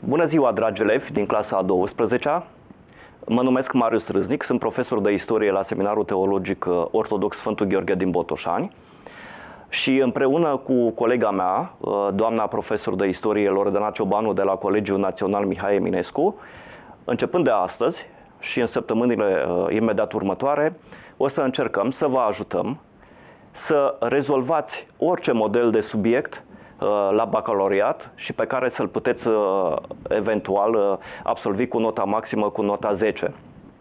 Bună ziua, dragi elevi din clasa a 12-a. Mă numesc Marius Râznic, sunt profesor de istorie la Seminarul Teologic Ortodox Sfântul Gheorghe din Botoșani și împreună cu colega mea, doamna profesor de istorie Loredana Ciobanu de la Colegiul Național Mihai Eminescu, începând de astăzi și în săptămânile imediat următoare, o să încercăm să vă ajutăm să rezolvați orice model de subiect la bacalaureat și pe care să-l puteți eventual absolvi cu nota maximă, cu nota 10.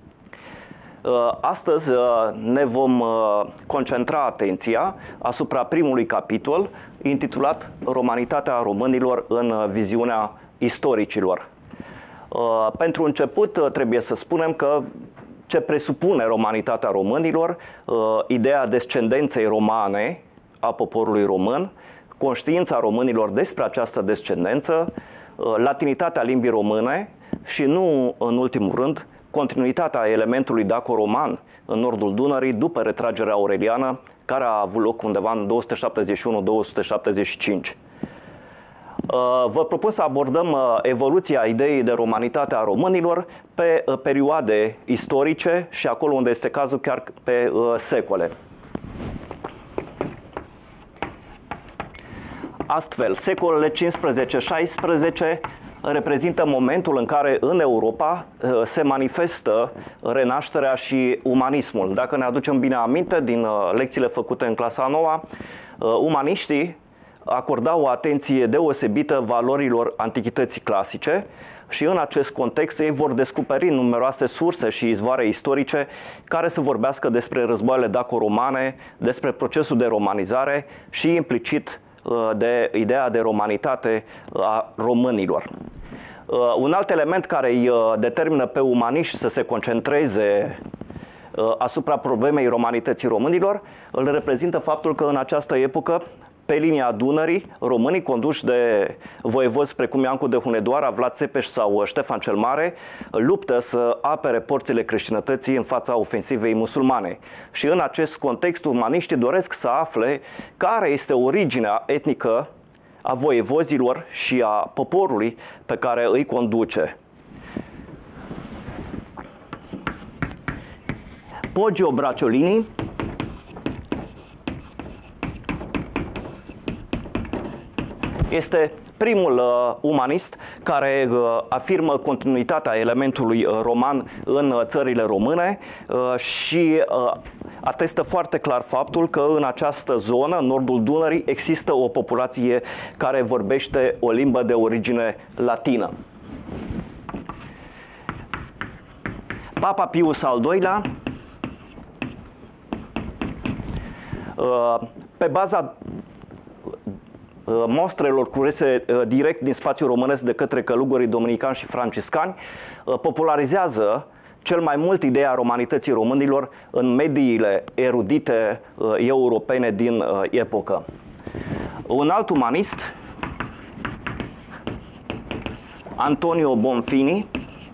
Astăzi ne vom concentra atenția asupra primului capitol intitulat Romanitatea românilor în viziunea istoricilor. Pentru început trebuie să spunem că ce presupune romanitatea românilor, ideea descendenței romane a poporului român, conștiința românilor despre această descendență, latinitatea limbii române și, nu în ultimul rând, continuitatea elementului daco-roman în nordul Dunării după retragerea aureliană, care a avut loc undeva în 271-275. Vă propun să abordăm evoluția ideii de romanitate a românilor pe perioade istorice și acolo unde este cazul chiar pe secole. Astfel, secolele 15-16 reprezintă momentul în care în Europa se manifestă renașterea și umanismul. Dacă ne aducem bine aminte din lecțiile făcute în clasa 9, umaniștii acordau o atenție deosebită valorilor antichității clasice și în acest context ei vor descoperi numeroase surse și izvoare istorice care să vorbească despre războaiele daco-romane, despre procesul de romanizare și implicit de ideea de romanitate a românilor. Un alt element care îi determină pe umaniști să se concentreze asupra problemei romanității românilor îl reprezintă faptul că în această epocă, pe linia Dunării, românii conduși de voievozi precum Iancu de Hunedoara, Vlad Țepeș sau Ștefan cel Mare luptă să apere porțile creștinătății în fața ofensivei musulmane. Și în acest context, umaniștii doresc să afle care este originea etnică a voievozilor și a poporului pe care îi conduce. Poggio Bracciolini este primul umanist care afirmă continuitatea elementului roman în țările române și atestă foarte clar faptul că în această zonă, în nordul Dunării, există o populație care vorbește o limbă de origine latină. Papa Pius al II-lea, pe baza mostrelor culese direct din spațiul românesc de către călugării dominicani și franciscani, popularizează cel mai mult ideea romanității românilor în mediile erudite europene din epocă. Un alt umanist, Antonio Bonfini,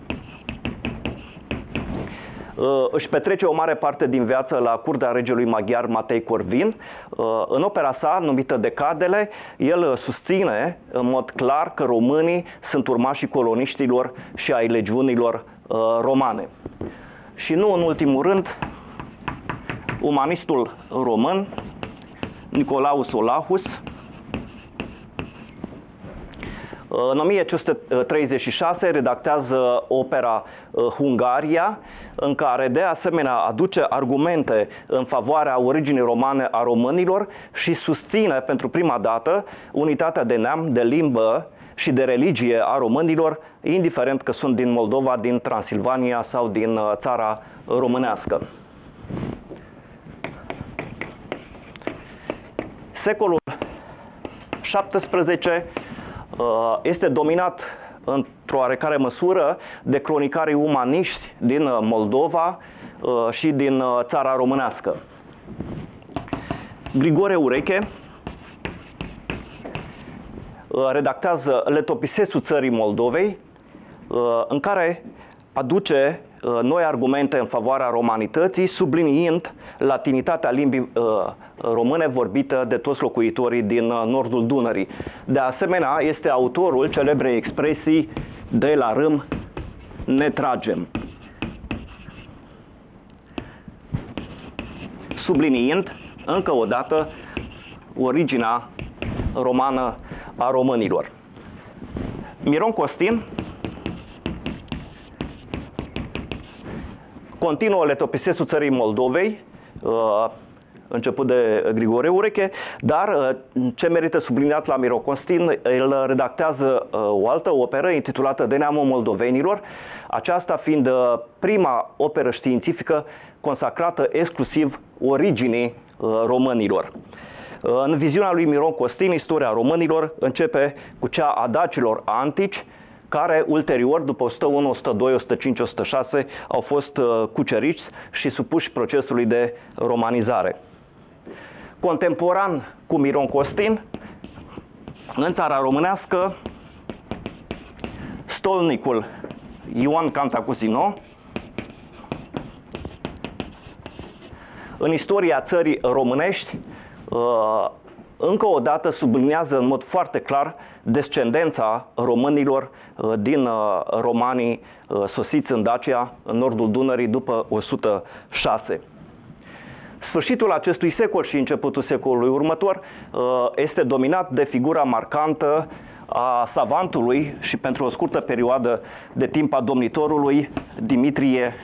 își petrece o mare parte din viață la curtea regelui maghiar Matei Corvin. În opera sa, numită Decadele, el susține în mod clar că românii sunt urmașii coloniștilor și ai legiunilor romane. Și nu în ultimul rând, umanistul român, Nicolaus Olahus, în 1536 redactează opera Hungaria, în care de asemenea aduce argumente în favoarea originii romane a românilor și susține pentru prima dată unitatea de neam, de limbă și de religie a românilor, indiferent că sunt din Moldova, din Transilvania sau din țara românească. Secolul XVII este dominat într-o oarecare măsură de cronicarii umaniști din Moldova și din țara românească. Grigore Ureche redactează Letopisesul țării Moldovei, în care aduce noi argumente în favoarea romanității, subliniind latinitatea limbii române vorbită de toți locuitorii din nordul Dunării. De asemenea, este autorul celebrei expresii de la râm ne tragem, subliniind încă o dată originea romană a românilor. Miron Costin continuă letopisesul țării Moldovei, început de Grigore Ureche, dar ce merită subliniat la Miron Costin, el redactează o altă operă intitulată De neamul moldovenilor, aceasta fiind prima operă științifică consacrată exclusiv originii românilor. În viziunea lui Miron Costin, istoria românilor începe cu cea a dacilor antici, care ulterior, după 101, 102, 105, 106, au fost cuceriți și supuși procesului de romanizare. Contemporan cu Miron Costin, în țara românească, stolnicul Ioan Cantacuzino, în istoria țării românești, încă o dată subliniază în mod foarte clar descendența românilor din romanii sosiți în Dacia, în nordul Dunării, după 106. Sfârșitul acestui secol și începutul secolului următor este dominat de figura marcantă a savantului și pentru o scurtă perioadă de timp a domnitorului Dimitrie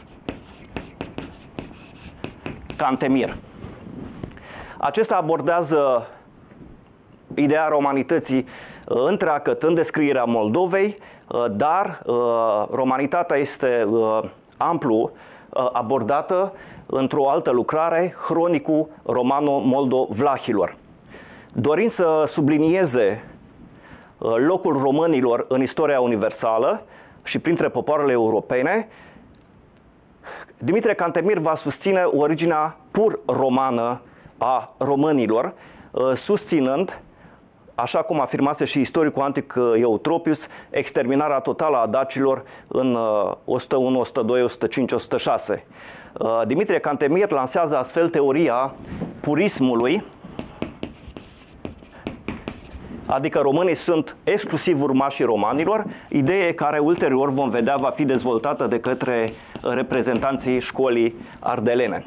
Cantemir. Acesta abordează ideea romanității întreagăt în descrierea Moldovei, dar romanitatea este amplu abordată într-o altă lucrare, Hronicul Romano-Moldo-Vlahilor. Dorind să sublinieze locul românilor în istoria universală și printre popoarele europene, Dimitrie Cantemir va susține originea pur romană a românilor, susținând, așa cum afirmase și istoricul antic Eutropius, exterminarea totală a dacilor în 101, 102, 105, 106. Dimitrie Cantemir lansează astfel teoria purismului, adică românii sunt exclusiv urmașii romanilor, idee care ulterior vom vedea va fi dezvoltată de către reprezentanții școlii ardelene.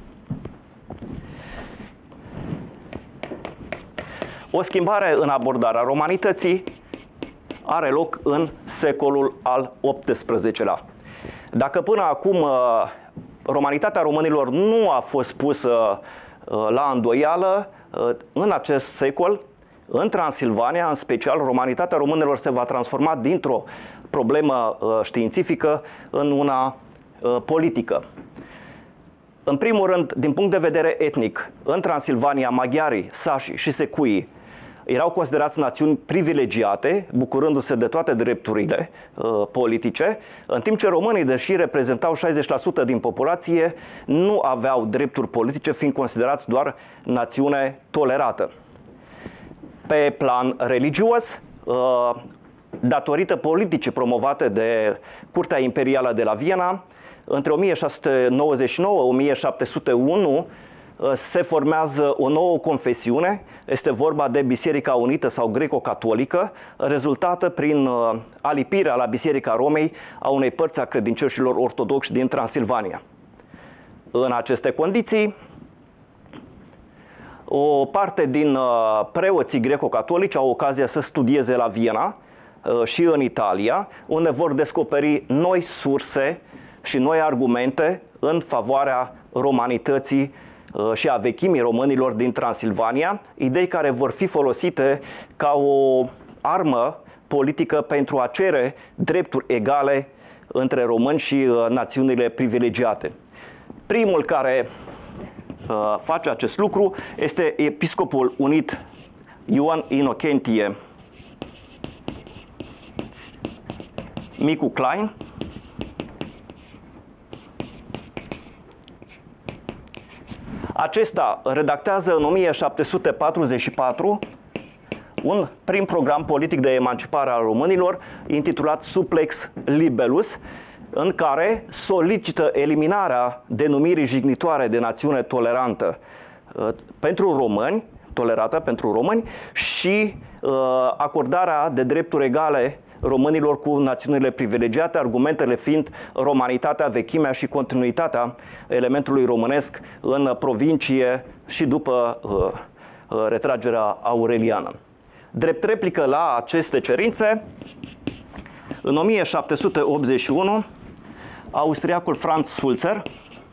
O schimbare în abordarea romanității are loc în secolul al XVIII-lea. Dacă până acum romanitatea românilor nu a fost pusă la îndoială, în acest secol, în Transilvania, în special, romanitatea românilor se va transforma dintr-o problemă științifică în una politică. În primul rând, din punct de vedere etnic, în Transilvania, maghiarii, sașii și secuii erau considerați națiuni privilegiate, bucurându-se de toate drepturile politice, în timp ce românii, deși reprezentau 60% din populație, nu aveau drepturi politice, fiind considerați doar națiune tolerată. Pe plan religios, datorită politicii promovate de Curtea Imperială de la Viena, între 1699-1701 se formează o nouă confesiune, este vorba de Biserica Unită sau Greco-Catolică, rezultată prin alipirea la Biserica Romei a unei părți a credincioșilor ortodoxi din Transilvania. În aceste condiții, o parte din preoții greco-catolici au ocazia să studieze la Viena și în Italia, unde vor descoperi noi surse și noi argumente în favoarea romanității și a vechimii românilor din Transilvania, idei care vor fi folosite ca o armă politică pentru a cere drepturi egale între români și națiunile privilegiate. Primul care face acest lucru este episcopul unit Ioan Inocentie Micu Klein, acesta redactează în 1744 un prim program politic de emancipare a românilor intitulat Supplex Libellus, în care solicită eliminarea denumirii jignitoare de națiune tolerantă pentru români, tolerată pentru români, și acordarea de drepturi egale românilor cu națiunile privilegiate, argumentele fiind romanitatea, vechimea și continuitatea elementului românesc în provincie și după retragerea aureliană. Drept replică la aceste cerințe, în 1781, austriacul Franz Sulzer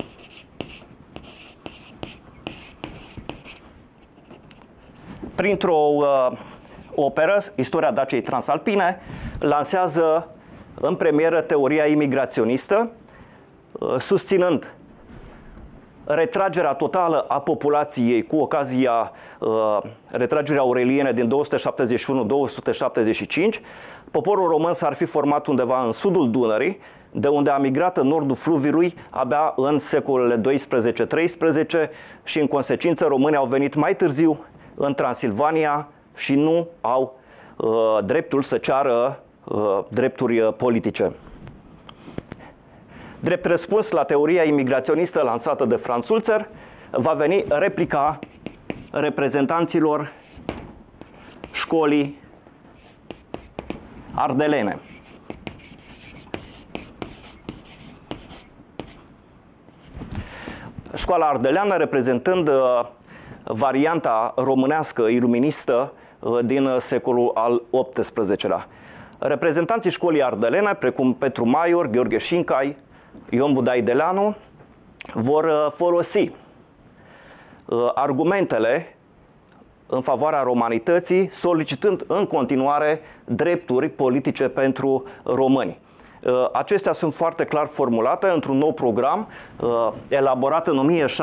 printr-o operă, Istoria Daciei Transalpine, lansează în premieră teoria imigraționistă, susținând retragerea totală a populației cu ocazia retragerii aureliene din 271-275. Poporul român s-ar fi format undeva în sudul Dunării, de unde a migrat în nordul fluviului abia în secolele 12-13 și în consecință românii au venit mai târziu în Transilvania și nu au dreptul să ceară drepturi politice. Drept răspuns la teoria imigraționistă lansată de Franz Sulzer, va veni replica reprezentanților școlii ardelene. Școala ardeleană reprezentând varianta românească iluministă din secolul al XVIII-lea. Reprezentanții școlii ardelene, precum Petru Maior, Gheorghe Șincai, Ion Budai Deleanu, vor folosi argumentele în favoarea romanității, solicitând în continuare drepturi politice pentru români. Acestea sunt foarte clar formulate într-un nou program elaborat în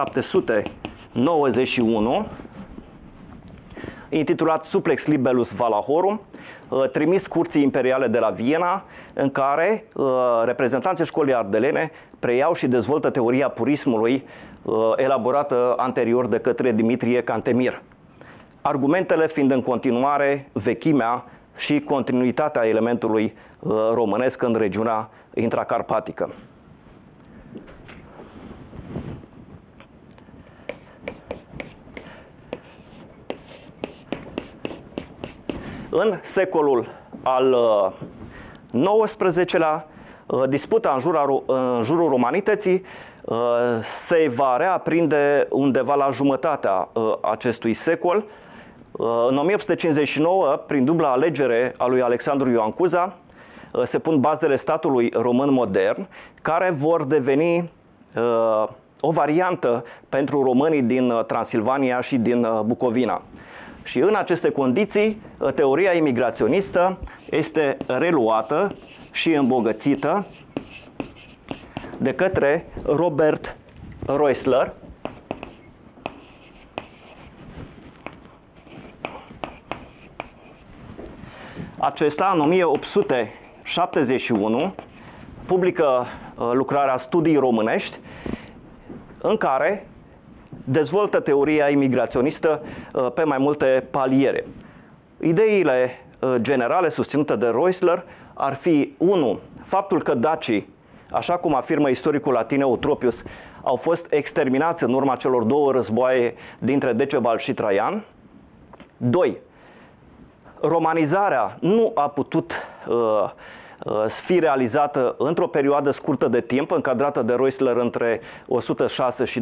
1791, intitulat Supplex Libellus Valahorum, trimis Curții Imperiale de la Viena, în care reprezentanții școlii ardelene preiau și dezvoltă teoria purismului elaborată anterior de către Dimitrie Cantemir. Argumentele fiind în continuare vechimea și continuitatea elementului românesc în regiunea intracarpatică. În secolul al XIX-lea, disputa în jurul romanității se va reaprinde undeva la jumătatea acestui secol. În 1859, prin dubla alegere a lui Alexandru Ioan Cuza, se pun bazele statului român modern, care vor deveni o variantă pentru românii din Transilvania și din Bucovina. Și în aceste condiții, teoria imigraționistă este reluată și îmbogățită de către Robert Roesler, acesta, în 1871, publică lucrarea Studii românești, în care dezvoltă teoria imigraționistă pe mai multe paliere. Ideile generale susținute de Roesler ar fi 1. Faptul că dacii, așa cum afirmă istoricul latin Eutropius, au fost exterminați în urma celor două războaie dintre Decebal și Traian. 2. Romanizarea nu a putut fi realizată într-o perioadă scurtă de timp, încadrată de Roesler între 106 și 271-275.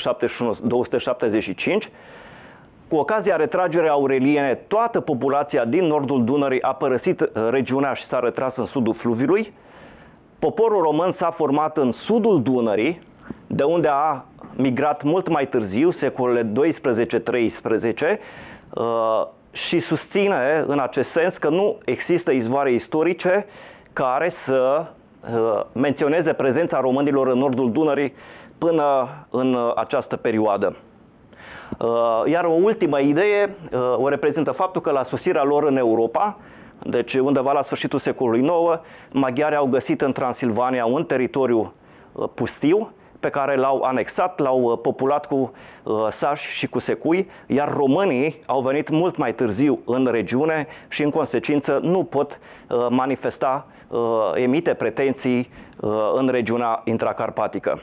Cu ocazia retragerii aureliene, toată populația din nordul Dunării a părăsit regiunea și s-a retras în sudul fluviului. Poporul român s-a format în sudul Dunării, de unde a migrat mult mai târziu, secolele 12-13, și susține în acest sens că nu există izvoare istorice care să menționeze prezența românilor în nordul Dunării până în această perioadă. Iar o ultimă idee o reprezintă faptul că la sosirea lor în Europa, deci undeva la sfârșitul secolului IX, maghiarii au găsit în Transilvania un teritoriu pustiu pe care l-au anexat, l-au populat cu sași și cu secui, iar românii au venit mult mai târziu în regiune și în consecință nu pot emite pretenții în regiunea intracarpatică.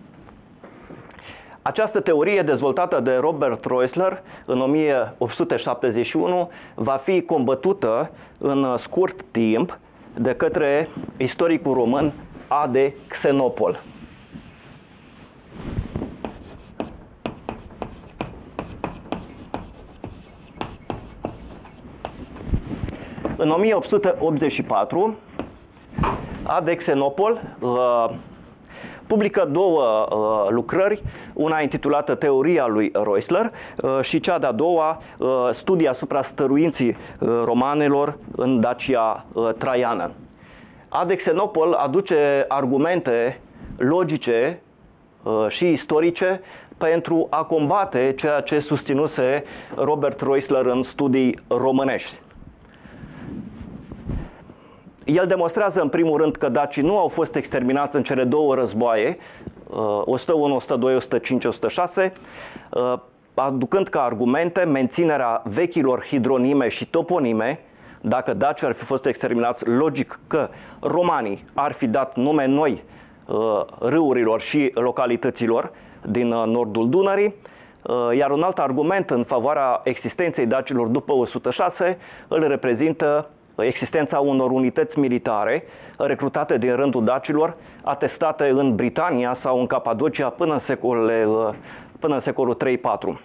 Această teorie, dezvoltată de Robert Roessler în 1871, va fi combătută în scurt timp de către istoricul român A.D. Xenopol. În 1884, A.D. Xenopol publică două lucrări, una intitulată Teoria lui Roessler și cea de-a doua, Studii asupra stăruinții romanelor în Dacia Traiană. A.D. Xenopol aduce argumente logice și istorice pentru a combate ceea ce susținuse Robert Roessler în Studii românești. El demonstrează în primul rând că dacii nu au fost exterminați în cele două războaie, 101, 102, 105, 106, aducând ca argumente menținerea vechilor hidronime și toponime. Dacă dacii ar fi fost exterminați, logic că romanii ar fi dat nume noi râurilor și localităților din nordul Dunării, iar un alt argument în favoarea existenței dacilor după 106 îl reprezintă existența unor unități militare recrutate din rândul dacilor, atestate în Britania sau în Capadocia până în secolul 3-4.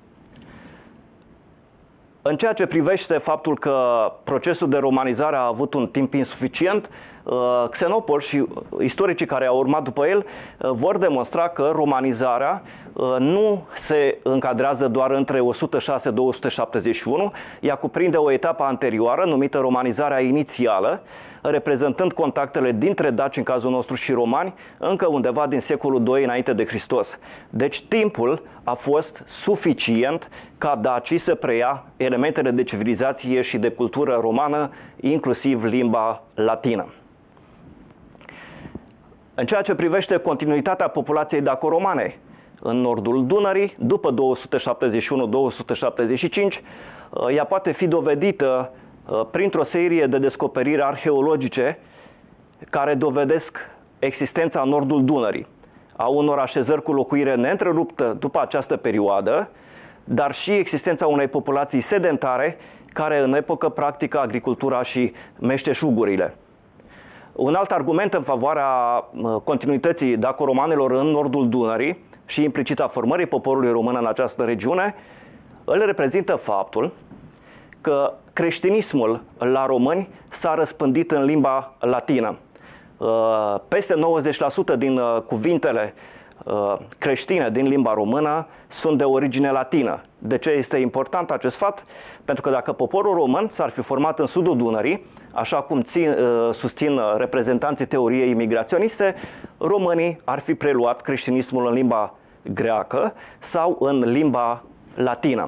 În ceea ce privește faptul că procesul de romanizare a avut un timp insuficient, Xenopol și istoricii care au urmat după el vor demonstra că romanizarea nu se încadrează doar între 106-271, ea cuprinde o etapă anterioară numită romanizarea inițială, reprezentând contactele dintre daci, în cazul nostru, și romani, încă undeva din secolul II înainte de Hristos. Deci timpul a fost suficient ca dacii să preia elementele de civilizație și de cultură romană, inclusiv limba latină. În ceea ce privește continuitatea populației daco-romane în nordul Dunării, după 271-275, ea poate fi dovedită printr-o serie de descoperiri arheologice care dovedesc existența în nordul Dunării a unor așezări cu locuire neîntreruptă după această perioadă, dar și existența unei populații sedentare care în epocă practică agricultura și meșteșugurile. Un alt argument în favoarea continuității daco-romanelor în nordul Dunării și implicit a formării poporului român în această regiune îl reprezintă faptul că creștinismul la români s-a răspândit în limba latină. Peste 90% din cuvintele creștine din limba română sunt de origine latină. De ce este important acest fapt? Pentru că dacă poporul român s-ar fi format în sudul Dunării, așa cum susțin reprezentanții teoriei imigraționiste, românii ar fi preluat creștinismul în limba greacă sau în limba latină.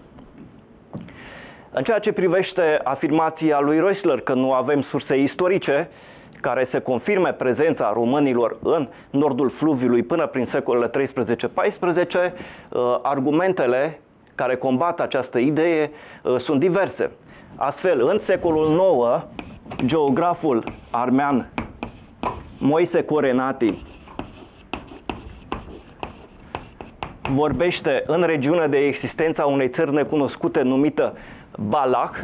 În ceea ce privește afirmația lui Roessler că nu avem surse istorice care să confirme prezența românilor în nordul fluviului până prin secolele 13-14, argumentele care combat această idee sunt diverse. Astfel, în secolul IX, geograful armean Moise Corenati vorbește în regiune de existența unei țări necunoscute numită Balach.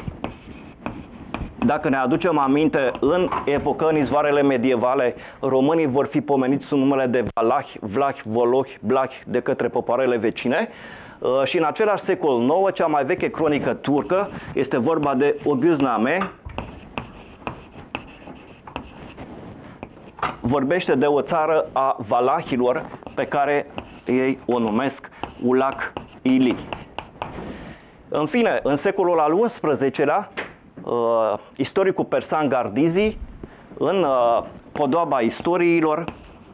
Dacă ne aducem aminte, în epocă, în izvoarele medievale, românii vor fi pomeniți sub numele de Valahi, Vlahi, Volohi, Blahi de către popoarele vecine. Și în același secol IX, cea mai veche cronică turcă este vorba de Ogüzname. Vorbește de o țară a valahilor pe care ei o numesc Ulac Ili. În fine, în secolul al XI-lea, istoricul persan Gardizi, în Podoaba istoriilor,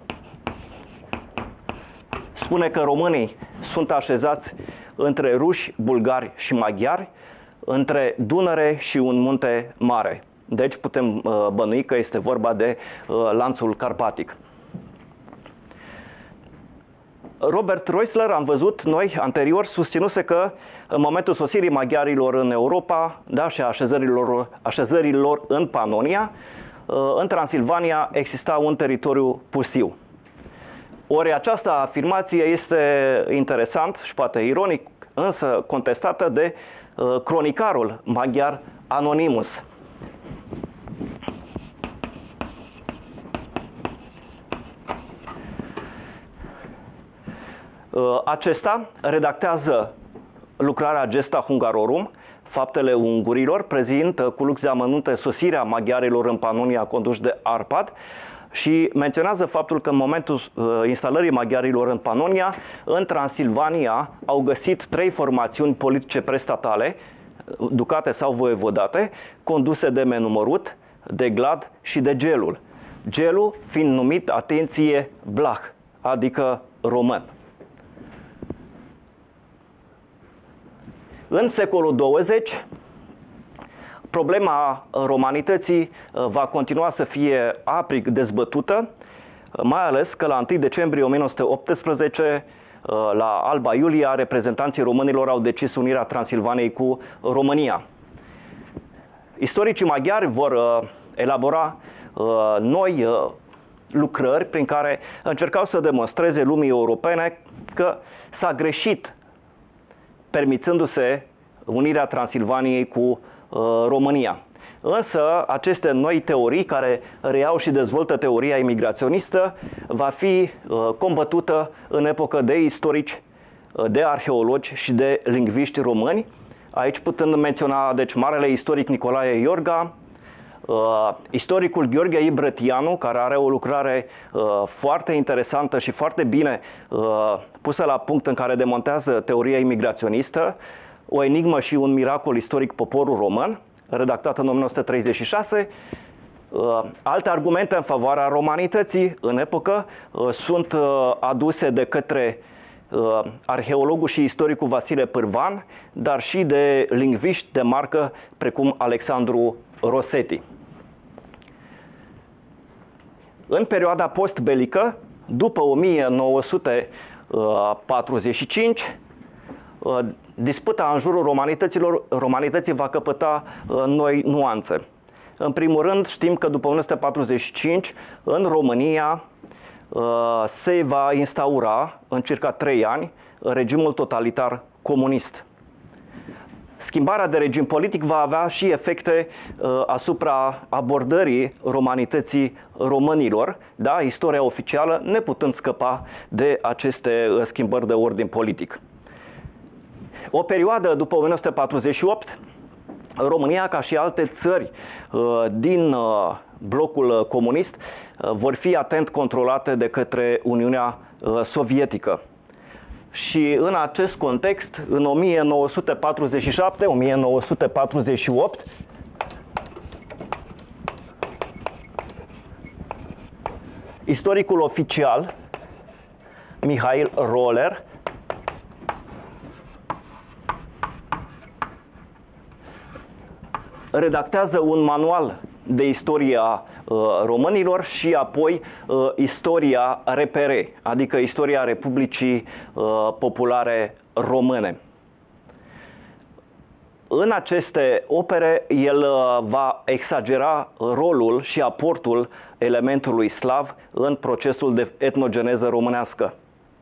spune că românii sunt așezați între ruși, bulgari și maghiari, între Dunăre și un munte mare. Deci putem bănui că este vorba de lanțul carpatic. Robert Reusler, am văzut noi anterior, susținuse că în momentul sosirii maghiarilor în Europa, da, și așezărilor în Panonia, în Transilvania exista un teritoriu pustiu. Ori această afirmație este interesant și poate ironic, însă contestată de cronicarul maghiar Anonymus. Acesta redactează lucrarea Gesta Hungarorum, Faptele ungurilor, prezintă cu lux de amănunte sosirea maghiarilor în Panonia conduși de Arpad și menționează faptul că în momentul instalării maghiarilor în Panonia, în Transilvania au găsit 3 formațiuni politice prestatale, ducate sau voievodate, conduse de Menumărut, de Glad și de Gelul. Gelul fiind numit, atenție, Blah, adică român. În secolul 20, problema romanității va continua să fie aprig dezbătută, mai ales că la 1 decembrie 1918, la Alba Iulia, reprezentanții românilor au decis unirea Transilvaniei cu România. Istoricii maghiari vor elabora noi lucrări prin care încercau să demonstreze lumii europene că s-a greșit permițându-se unirea Transilvaniei cu România. Însă, aceste noi teorii, care reiau și dezvoltă teoria imigraționistă, va fi combătută în epocă de istorici, de arheologi și de lingviști români. Aici putând menționa, deci, marele istoric Nicolae Iorga, istoricul Gheorghe Ibrătianu, care are o lucrare foarte interesantă și foarte bine pusă la punct, în care demontează teoria imigraționistă, O enigmă și un miracol istoric, poporul român, redactat în 1936. Alte argumente în favoarea romanității în epocă sunt aduse de către arheologul și istoricul Vasile Pârvan, dar și de lingviști de marcă precum Alexandru Rosetti. În perioada postbelică, după 1945, disputa în jurul romanității va căpăta noi nuanțe. În primul rând, știm că după 1945, în România, se va instaura în circa 3 ani regimul totalitar comunist. Schimbarea de regim politic va avea și efecte asupra abordării romanității românilor, da? Istoria oficială neputând scăpa de aceste schimbări de ordin politic. O perioadă după 1948, România, ca și alte țări din blocul comunist, vor fi atent controlate de către Uniunea Sovietică. Și în acest context, în 1947-1948, istoricul oficial Mihail Roller redactează un manual de istoria românilor și apoi istoria RPR, adică istoria Republicii Populare Române. În aceste opere, el va exagera rolul și aportul elementului slav în procesul de etnogeneză românească.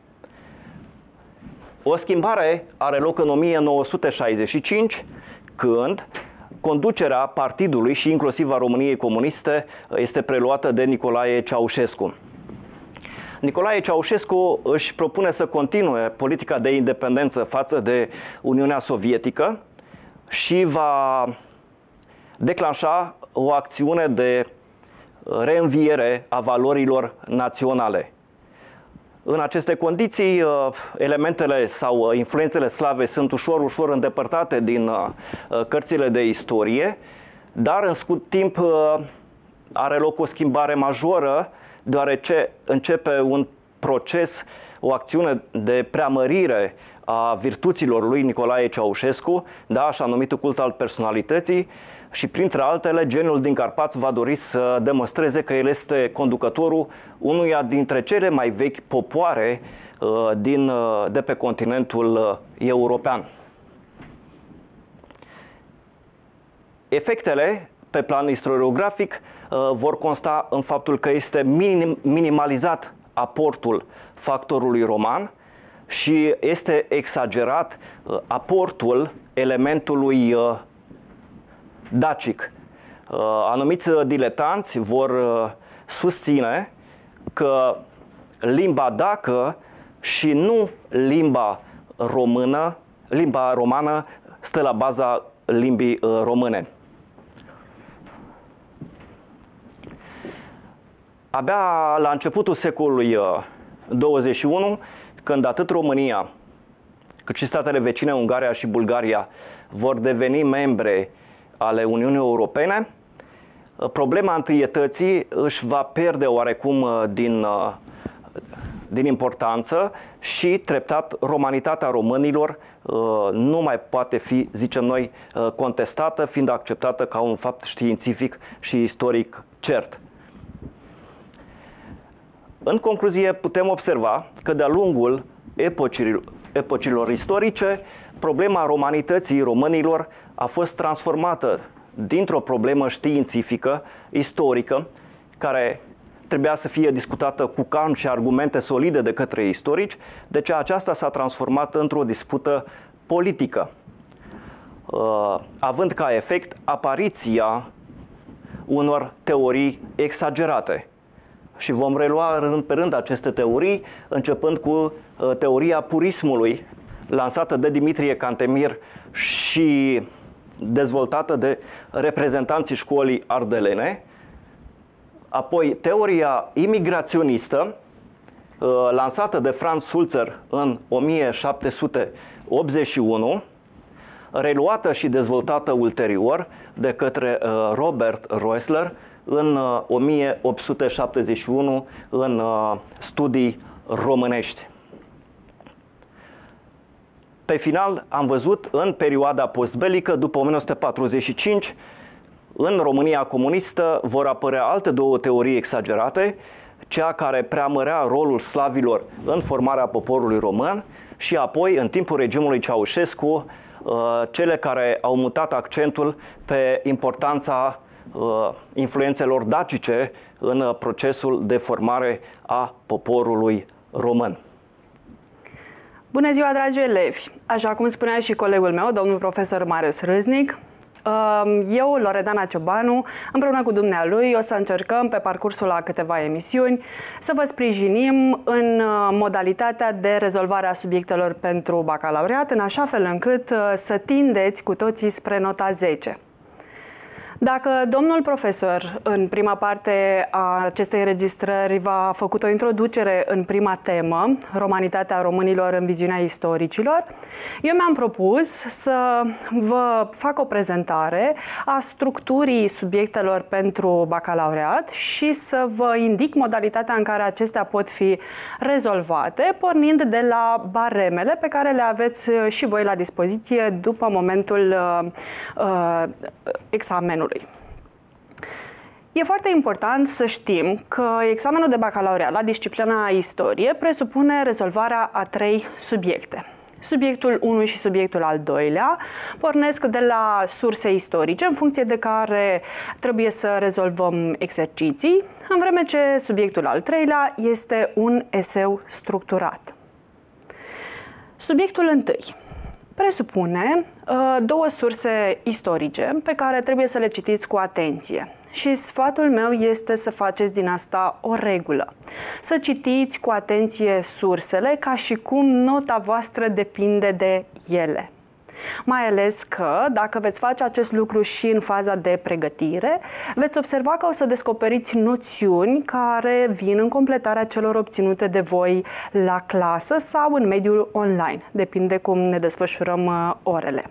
O schimbare are loc în 1965, când conducerea partidului și inclusiv a României Comuniste este preluată de Nicolae Ceaușescu. Nicolae Ceaușescu își propune să continue politica de independență față de Uniunea Sovietică și va declanșa o acțiune de reînviere a valorilor naționale. În aceste condiții, elementele sau influențele slave sunt ușor îndepărtate din cărțile de istorie, dar în scurt timp are loc o schimbare majoră, deoarece începe un proces, o acțiune de preamărire a virtuților lui Nicolae Ceaușescu, da, așa numitul cult al personalității, și printre altele, geniul din Carpați va dori să demonstreze că el este conducătorul unuia dintre cele mai vechi popoare de pe continentul european. Efectele pe plan istoriografic vor consta în faptul că este minimalizat aportul factorului roman și este exagerat aportul elementului dacic. Anumiți diletanți vor susține că limba dacă și nu limba romană stă la baza limbii române. Abia la începutul secolului 21, când atât România, cât și statele vecine, Ungaria și Bulgaria, vor deveni membre ale Uniunii Europene, problema întâietății își va pierde oarecum din importanță și treptat romanitatea românilor nu mai poate fi, zicem noi, contestată, fiind acceptată ca un fapt științific și istoric cert. În concluzie, putem observa că de-a lungul epocilor istorice, problema romanității românilor a fost transformată dintr-o problemă științifică, istorică, care trebuia să fie discutată cu calm și argumente solide de către istorici, deci aceasta s-a transformat într-o dispută politică, având ca efect apariția unor teorii exagerate. Și vom relua rând pe rând aceste teorii, începând cu teoria purismului, lansată de Dimitrie Cantemir și dezvoltată de reprezentanții școlii ardelene, apoi teoria imigraționistă, lansată de Franz Sulzer în 1781, reluată și dezvoltată ulterior de către Robert Roesler în 1871 în studii românești. Pe final am văzut în perioada postbelică, după 1945, în România comunistă vor apărea alte două teorii exagerate, cea care preamărea rolul slavilor în formarea poporului român și apoi, în timpul regimului Ceaușescu, cele care au mutat accentul pe importanța influențelor dacice în procesul de formare a poporului român. Bună ziua, dragi elevi! Așa cum spunea și colegul meu, domnul profesor Marius Râznic, eu, Loredana Ciobanu, împreună cu dumnealui, o să încercăm pe parcursul a câteva emisiuni să vă sprijinim în modalitatea de rezolvare a subiectelor pentru bacalaureat, în așa fel încât să tindeți cu toții spre nota 10. Dacă domnul profesor, în prima parte a acestei înregistrări, v-a făcut o introducere în prima temă, romanitatea românilor în viziunea istoricilor, eu mi-am propus să vă fac o prezentare a structurii subiectelor pentru bacalaureat și să vă indic modalitatea în care acestea pot fi rezolvate, pornind de la baremele pe care le aveți și voi la dispoziție după momentul examenului. E foarte important să știm că examenul de bacalaureat la disciplina istorie presupune rezolvarea a 3 subiecte. Subiectul 1 și subiectul al doilea pornesc de la surse istorice, în funcție de care trebuie să rezolvăm exerciții, în vreme ce subiectul al treilea este un eseu structurat. Subiectul 1 presupune 2 surse istorice pe care trebuie să le citiți cu atenție. Și sfatul meu este să faceți din asta o regulă. Să citiți cu atenție sursele ca și cum nota voastră depinde de ele. Mai ales că, dacă veți face acest lucru și în faza de pregătire, veți observa că o să descoperiți noțiuni care vin în completarea celor obținute de voi la clasă sau în mediul online. Depinde cum ne desfășurăm orele.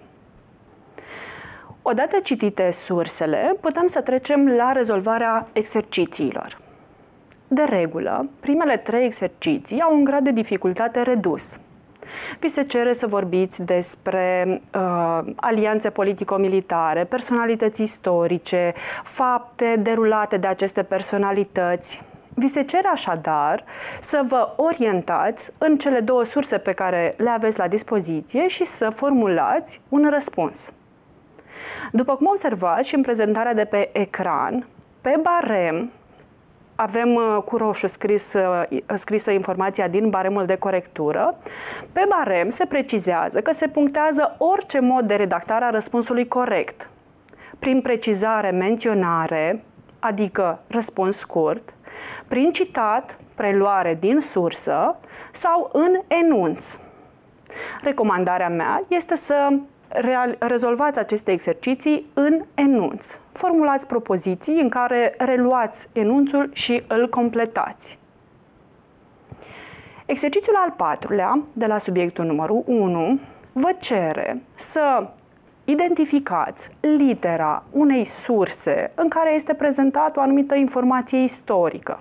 Odată citite sursele, putem să trecem la rezolvarea exercițiilor. De regulă, primele 3 exerciții au un grad de dificultate redus. Vi se cere să vorbiți despre alianțe politico-militare, personalități istorice, fapte derulate de aceste personalități. Vi se cere așadar să vă orientați în cele două surse pe care le aveți la dispoziție și să formulați un răspuns. După cum observați și în prezentarea de pe ecran, pe barem avem cu roșu scrisă informația din baremul de corectură. Pe barem se precizează că se punctează orice mod de redactare a răspunsului corect, prin precizare, menționare, adică răspuns scurt, prin citat, preluare din sursă sau în enunț. Recomandarea mea este să rezolvați aceste exerciții în enunț. Formulați propoziții în care reluați enunțul și îl completați. Exercițiul al patrulea, de la subiectul numărul 1, vă cere să identificați litera unei surse în care este prezentată o anumită informație istorică.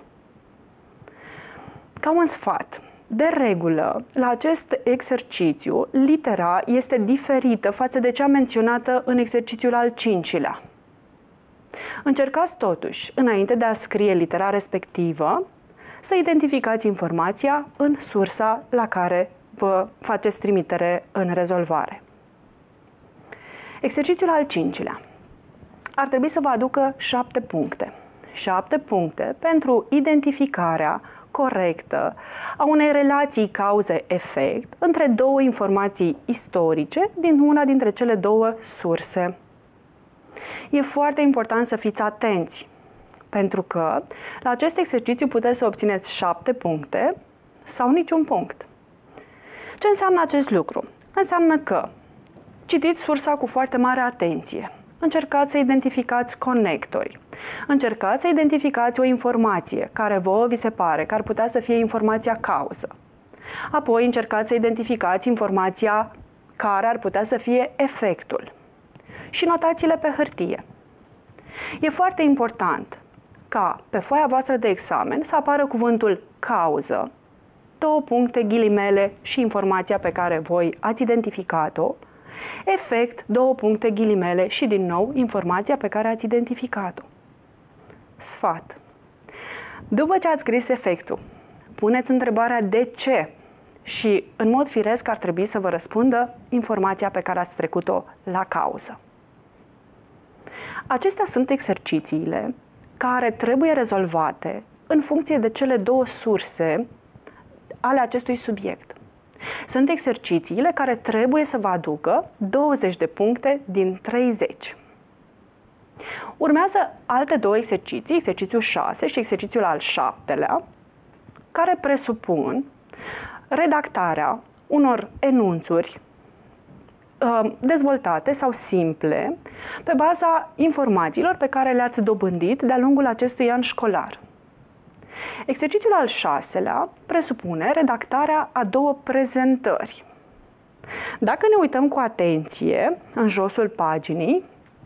Ca un sfat, de regulă, la acest exercițiu, litera este diferită față de cea menționată în exercițiul al cincilea. Încercați totuși, înainte de a scrie litera respectivă, să identificați informația în sursa la care vă faceți trimitere în rezolvare. Exercițiul al cincilea ar trebui să vă aducă 7 puncte. 7 puncte pentru identificarea corectă a unei relații cauză-efect între două informații istorice din una dintre cele două surse. E foarte important să fiți atenți, pentru că la acest exercițiu puteți să obțineți 7 puncte sau niciun punct. Ce înseamnă acest lucru? Înseamnă că citiți sursa cu foarte mare atenție. Încercați să identificați conectori. Încercați să identificați o informație care vouă vi se pare că ar putea să fie informația cauză. Apoi încercați să identificați informația care ar putea să fie efectul. Și notațiile pe hârtie. E foarte important ca pe foaia voastră de examen să apară cuvântul cauză, 2 puncte, ghilimele și informația pe care voi ați identificat-o, efect, 2 puncte, ghilimele și din nou informația pe care ați identificat-o. Sfat. După ce ați scris efectul, puneți întrebarea de ce și în mod firesc ar trebui să vă răspundă informația pe care ați trecut-o la cauză. Acestea sunt exercițiile care trebuie rezolvate în funcție de cele două surse ale acestui subiect. Sunt exercițiile care trebuie să vă aducă 20 de puncte din 30. Urmează alte 2 exerciții, exercițiul 6 și exercițiul al 7-lea, care presupun redactarea unor enunțuri dezvoltate sau simple pe baza informațiilor pe care le-ați dobândit de-a lungul acestui an școlar. Exercițiul al 6-lea presupune redactarea a 2 prezentări. Dacă ne uităm cu atenție în josul paginii,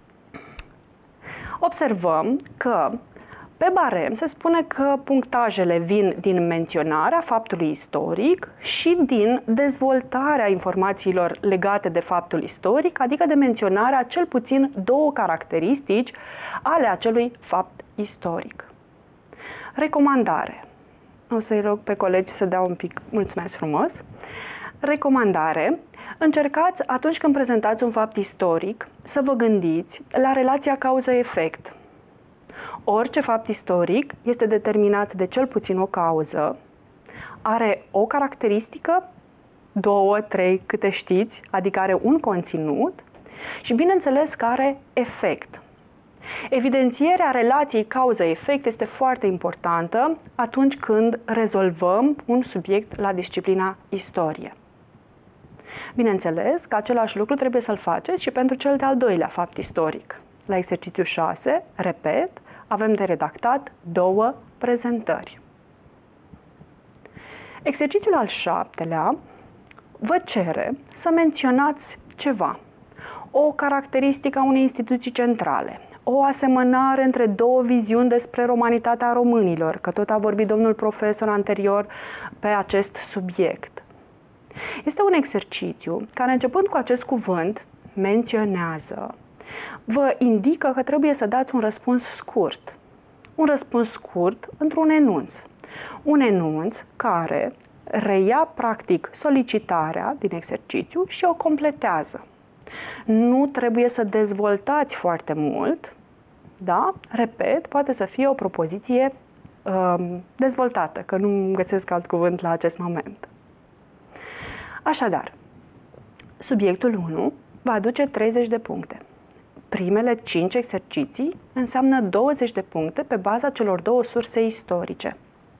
observăm că pe barem se spune că punctajele vin din menționarea faptului istoric și din dezvoltarea informațiilor legate de faptul istoric, adică de menționarea cel puțin 2 caracteristici ale acelui fapt istoric. Recomandare. O să-i rog pe colegi să dea un pic, mulțumesc frumos. Recomandare. Încercați atunci când prezentați un fapt istoric să vă gândiți la relația cauză-efect. Orice fapt istoric este determinat de cel puțin o cauză, are o caracteristică, 2, 3, câte știți, adică are un conținut și bineînțeles că are efect. Evidențierea relației cauză-efect este foarte importantă atunci când rezolvăm un subiect la disciplina istorie. Bineînțeles că același lucru trebuie să-l faceți și pentru cel de-al 2-lea fapt istoric. La exercițiul 6, repet, avem de redactat 2 prezentări. Exercițiul al 7-lea vă cere să menționați ceva, o caracteristică a unei instituții centrale, o asemănare între 2 viziuni despre romanitatea românilor, că tot a vorbit domnul profesor anterior pe acest subiect. Este un exercițiu care, începând cu acest cuvânt, menționează, vă indică că trebuie să dați un răspuns scurt. Un răspuns scurt într-un enunț. Un enunț care reia practic solicitarea din exercițiu și o completează. Nu trebuie să dezvoltați foarte mult, da? Repet, poate să fie o propoziție dezvoltată, că nu găsesc alt cuvânt la acest moment. Așadar, subiectul 1 va aduce 30 de puncte. Primele 5 exerciții înseamnă 20 de puncte pe baza celor 2 surse istorice.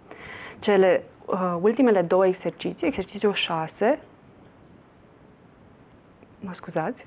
Ultimele 2 exerciții, exercițiul 6, mă scuzați?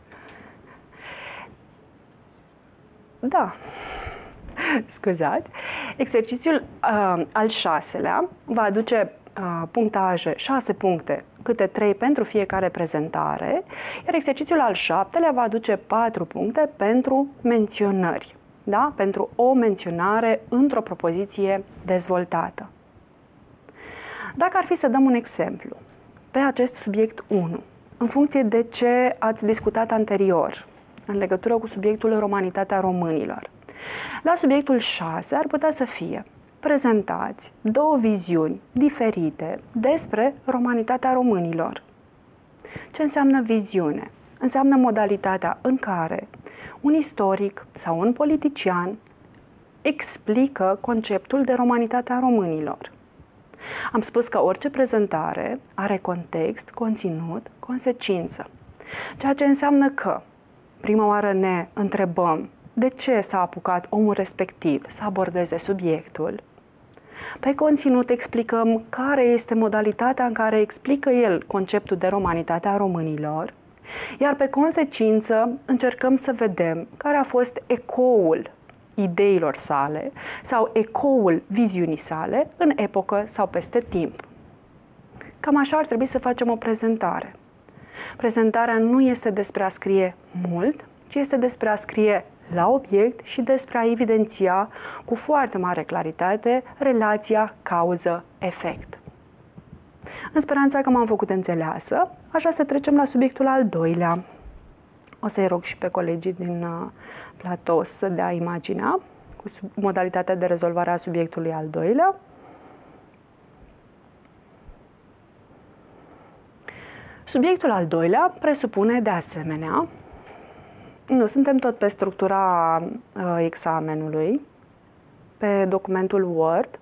Da, scuzați. Exercițiul al 6-lea va aduce punctaje, 6 puncte, câte 3 pentru fiecare prezentare, iar exercițiul al 7-lea va aduce 4 puncte pentru menționări, da? Pentru o menționare într-o propoziție dezvoltată. Dacă ar fi să dăm un exemplu pe acest subiect 1, în funcție de ce ați discutat anterior, în legătură cu subiectul Romanitatea românilor, la subiectul 6 ar putea să fie: prezentați 2 viziuni diferite despre romanitatea românilor. Ce înseamnă viziune? Înseamnă modalitatea în care un istoric sau un politician explică conceptul de romanitatea românilor. Am spus că orice prezentare are context, conținut, consecință. Ceea ce înseamnă că prima oară ne întrebăm de ce s-a apucat omul respectiv să abordeze subiectul. Pe conținut explicăm care este modalitatea în care explică el conceptul de romanitatea românilor, iar pe consecință încercăm să vedem care a fost ecoul ideilor sale sau ecoul viziunii sale în epocă sau peste timp. Cam așa ar trebui să facem o prezentare. Prezentarea nu este despre a scrie mult, ci este despre a scrie la obiect și despre a evidenția cu foarte mare claritate relația cauză-efect. În speranța că m-am făcut înțeleasă, așa să trecem la subiectul al 2-lea. O să-i rog și pe colegii din platou să dea imaginea cu modalitatea de rezolvare a subiectului al 2-lea. Subiectul al 2-lea presupune de asemenea, suntem tot pe structura examenului, pe documentul Word,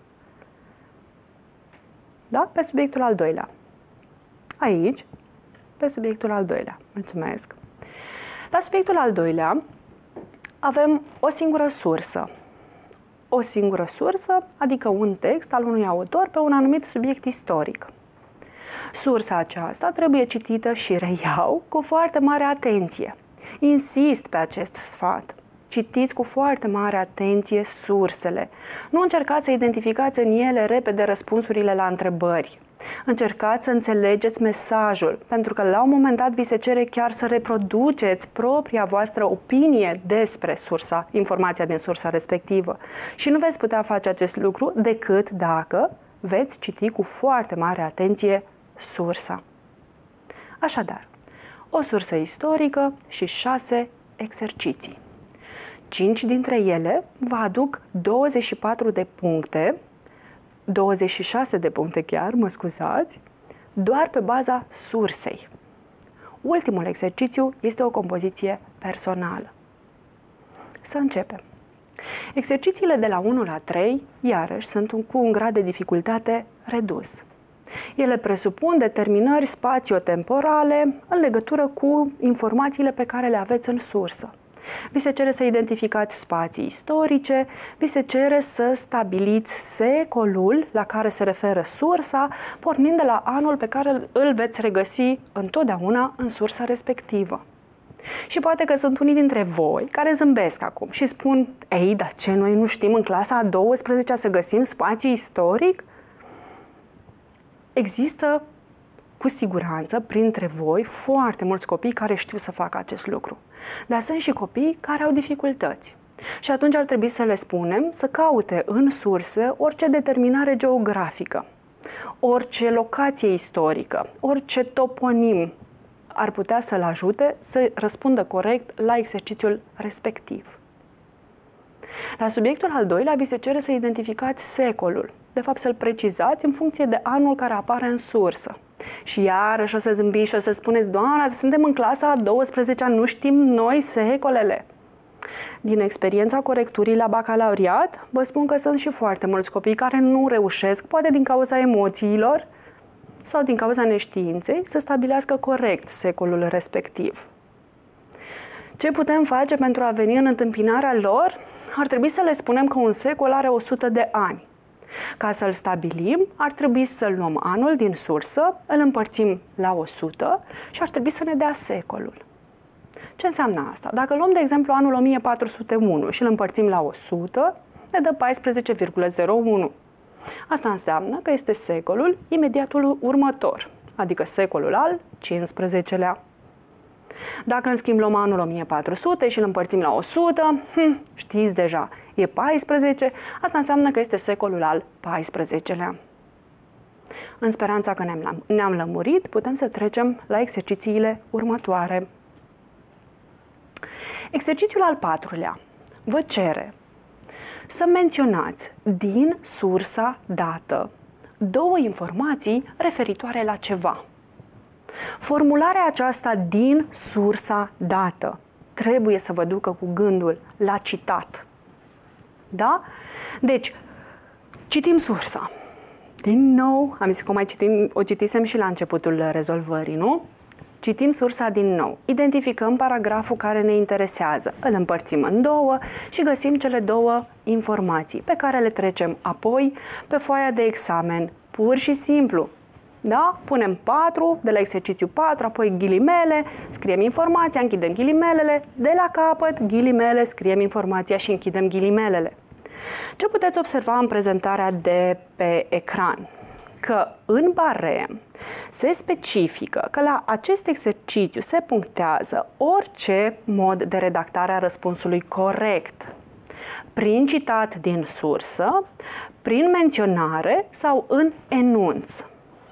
da? Pe subiectul al 2-lea. Aici, pe subiectul al 2-lea. Mulțumesc! La subiectul al 2-lea avem o singură sursă. O singură sursă, adică un text al unui autor pe un anumit subiect istoric. Sursa aceasta trebuie citită și reiau cu foarte mare atenție. Insist pe acest sfat. Citiți cu foarte mare atenție sursele. Nu încercați să identificați în ele repede răspunsurile la întrebări. Încercați să înțelegeți mesajul, pentru că la un moment dat vi se cere chiar să reproduceți propria voastră opinie despre sursa, informația din sursa respectivă. Și nu veți putea face acest lucru decât dacă veți citi cu foarte mare atenție sursa. Așadar, o sursă istorică și 6 exerciții. 5 dintre ele vă aduc 24 de puncte, 26 de puncte chiar, mă scuzați, doar pe baza sursei. Ultimul exercițiu este o compoziție personală. Să începem. Exercițiile de la 1 la 3, iarăși, sunt cu un grad de dificultate redus. Ele presupun determinări spațio-temporale în legătură cu informațiile pe care le aveți în sursă. Vi se cere să identificați spații istorice, vi se cere să stabiliți secolul la care se referă sursa, pornind de la anul pe care îl veți regăsi întotdeauna în sursa respectivă. Și poate că sunt unii dintre voi care zâmbesc acum și spun: ei, dar ce, noi nu știm în clasa a 12-a să găsim spațiu istoric? Există cu siguranță printre voi foarte mulți copii care știu să facă acest lucru. Dar sunt și copii care au dificultăți. Și atunci ar trebui să le spunem să caute în surse orice determinare geografică, orice locație istorică, orice toponim ar putea să-l ajute să răspundă corect la exercițiul respectiv. La subiectul al doilea, vi se cere să identificați secolul. De fapt, să-l precizați în funcție de anul care apare în sursă. Și iarăși o să zâmbiți și o să spuneți: Doamna, suntem în clasa a 12-a, nu știm noi secolele. Din experiența corecturii la bacalaureat, vă spun că sunt și foarte mulți copii care nu reușesc, poate din cauza emoțiilor sau din cauza neștiinței, să stabilească corect secolul respectiv. Ce putem face pentru a veni în întâmpinarea lor? Ar trebui să le spunem că un secol are 100 de ani. Ca să-l stabilim, ar trebui să-l luăm anul din sursă, îl împărțim la 100 și ar trebui să ne dea secolul. Ce înseamnă asta? Dacă luăm, de exemplu, anul 1401 și îl împărțim la 100, ne dă 14,01. Asta înseamnă că este secolul imediatul următor, adică secolul al XV-lea. Dacă, în schimb, luăm anul 1400 și îl împărțim la 100, știți deja, e 14, asta înseamnă că este secolul al XIV-lea. În speranța că ne-am lămurit, putem să trecem la exercițiile următoare. Exercițiul al patrulea vă cere să menționați din sursa dată două informații referitoare la ceva. Formularea aceasta din sursa dată trebuie să vă ducă cu gândul la citat. Da? Deci, citim sursa. Din nou, am zis că o citisem și la începutul rezolvării, nu? Citim sursa din nou. Identificăm paragraful care ne interesează. Îl împărțim în două și găsim cele două informații pe care le trecem apoi pe foaia de examen. Pur și simplu. Da? Punem 4 de la exercițiu 4, apoi ghilimele, scriem informația, închidem ghilimelele, de la capăt, ghilimele, scriem informația și închidem ghilimelele. Ce puteți observa în prezentarea de pe ecran? Că în barem se specifică că la acest exercițiu se punctează orice mod de redactare a răspunsului corect, prin citat din sursă, prin menționare sau în enunț.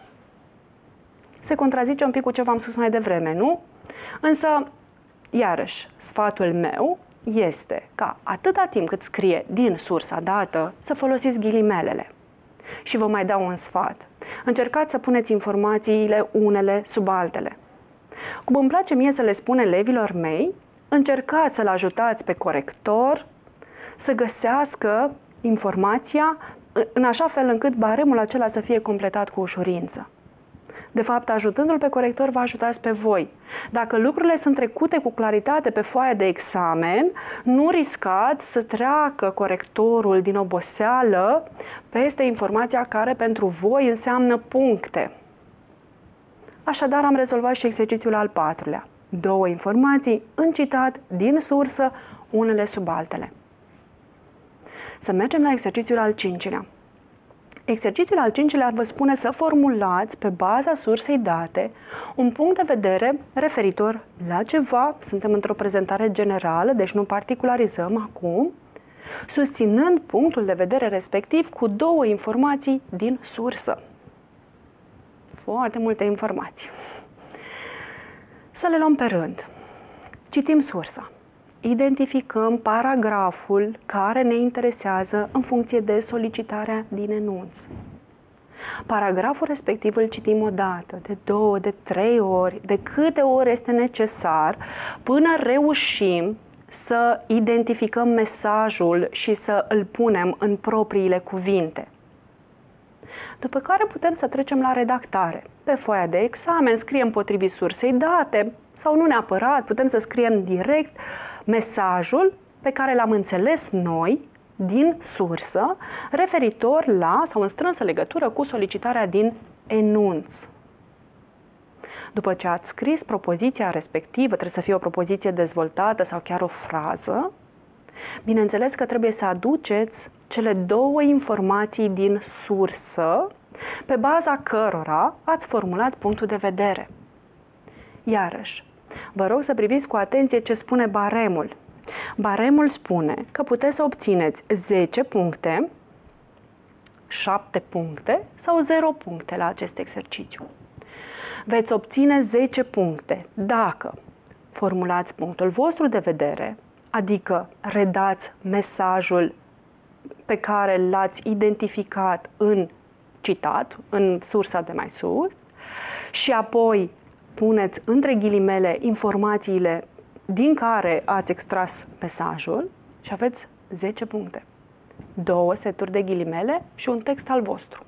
Se contrazice un pic cu ce v-am spus mai devreme, nu? Însă, iarăși, sfatul meu este ca atâta timp cât scrie din sursa dată, să folosiți ghilimelele. Și vă mai dau un sfat. Încercați să puneți informațiile unele sub altele. Cum îmi place mie să le spun elevilor mei, încercați să-l ajutați pe corector să găsească informația în așa fel încât baremul acela să fie completat cu ușurință. De fapt, ajutându-l pe corector, vă ajutați pe voi. Dacă lucrurile sunt trecute cu claritate pe foaia de examen, nu riscați să treacă corectorul din oboseală peste informația care pentru voi înseamnă puncte. Așadar, am rezolvat și exercițiul al patrulea. Două informații în citat, din sursă, unele sub altele. Să mergem la exercițiul al cincilea. Exercițiul al cincilea vă spune să formulați pe baza sursei date un punct de vedere referitor la ceva, suntem într-o prezentare generală, deci nu particularizăm acum, susținând punctul de vedere respectiv cu două informații din sursă. Foarte multe informații. Să le luăm pe rând. Citim sursa. Identificăm paragraful care ne interesează în funcție de solicitarea din enunț. Paragraful respectiv îl citim o dată, de 2, de 3 ori, de câte ori este necesar, până reușim să identificăm mesajul și să îl punem în propriile cuvinte. După care putem să trecem la redactare. Pe foaia de examen scriem potrivit sursei date sau nu neapărat, putem să scriem direct mesajul pe care l-am înțeles noi din sursă, referitor la sau în strânsă legătură cu solicitarea din enunț. După ce ați scris propoziția respectivă, trebuie să fie o propoziție dezvoltată sau chiar o frază, bineînțeles că trebuie să aduceți cele două informații din sursă, pe baza cărora ați formulat punctul de vedere. Iarăși, vă rog să priviți cu atenție ce spune baremul. Baremul spune că puteți să obțineți 10 puncte 7 puncte sau 0 puncte la acest exercițiu. Veți obține 10 puncte dacă formulați punctul vostru de vedere, adică redați mesajul pe care l-ați identificat în citat, în sursa de mai sus, și apoi puneți între ghilimele informațiile din care ați extras mesajul și aveți 10 puncte. 2 seturi de ghilimele și un text al vostru.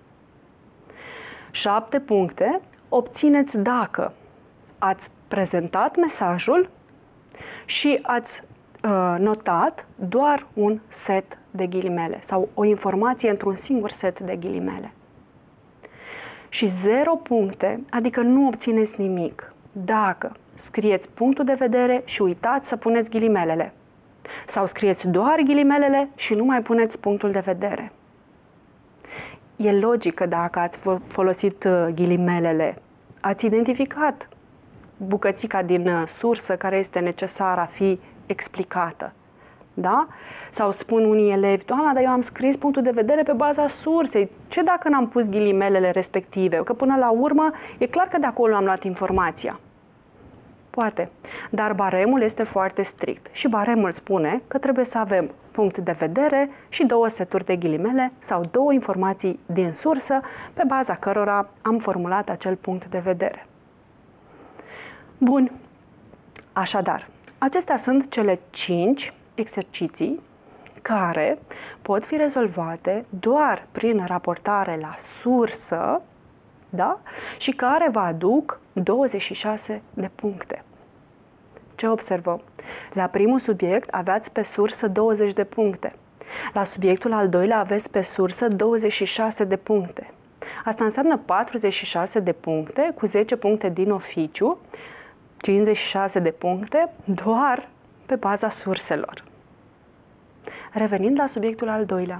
7 puncte obțineți dacă ați prezentat mesajul și ați notat doar un set de ghilimele sau o informație într-un singur set de ghilimele. Și 0 puncte, adică nu obțineți nimic dacă scrieți punctul de vedere și uitați să puneți ghilimelele. Sau scrieți doar ghilimelele și nu mai puneți punctul de vedere. E logic că dacă ați folosit ghilimelele, ați identificat bucățica din sursă care este necesară a fi explicată. Da? Sau spun unii elevi, doamna, dar eu am scris punctul de vedere pe baza sursei. Ce dacă n-am pus ghilimelele respective? Că până la urmă e clar că de acolo am luat informația. Poate. Dar baremul este foarte strict și baremul spune că trebuie să avem punct de vedere și 2 seturi de ghilimele sau 2 informații din sursă pe baza cărora am formulat acel punct de vedere. Bun. Așadar, acestea sunt cele 5 exerciții care pot fi rezolvate doar prin raportare la sursă, da? Și care vă aduc 26 de puncte. Ce observăm? La primul subiect aveați pe sursă 20 de puncte. La subiectul al doilea aveți pe sursă 26 de puncte. Asta înseamnă 46 de puncte cu 10 puncte din oficiu, 56 de puncte doar pe baza surselor. Revenind la subiectul al doilea.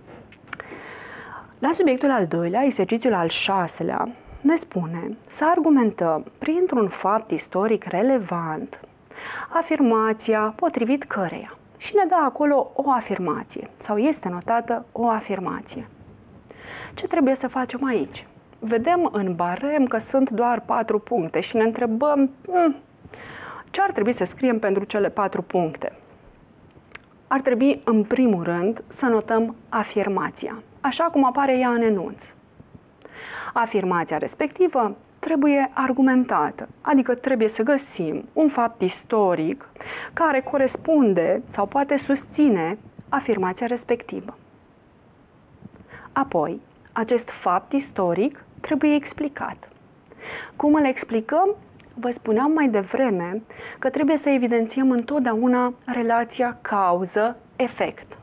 La subiectul al doilea, exercițiul al 6-lea, ne spune să argumentăm printr-un fapt istoric relevant afirmația potrivit căreia. Și ne dă acolo o afirmație sau este notată o afirmație. Ce trebuie să facem aici? Vedem în barem că sunt doar 4 puncte și ne întrebăm ce ar trebui să scriem pentru cele 4 puncte. Ar trebui, în primul rând, să notăm afirmația, așa cum apare ea în enunț. Afirmația respectivă trebuie argumentată, adică trebuie să găsim un fapt istoric care corespunde sau poate susține afirmația respectivă. Apoi, acest fapt istoric trebuie explicat. Cum îl explicăm? Vă spuneam mai devreme că trebuie să evidențiem întotdeauna relația cauză-efect.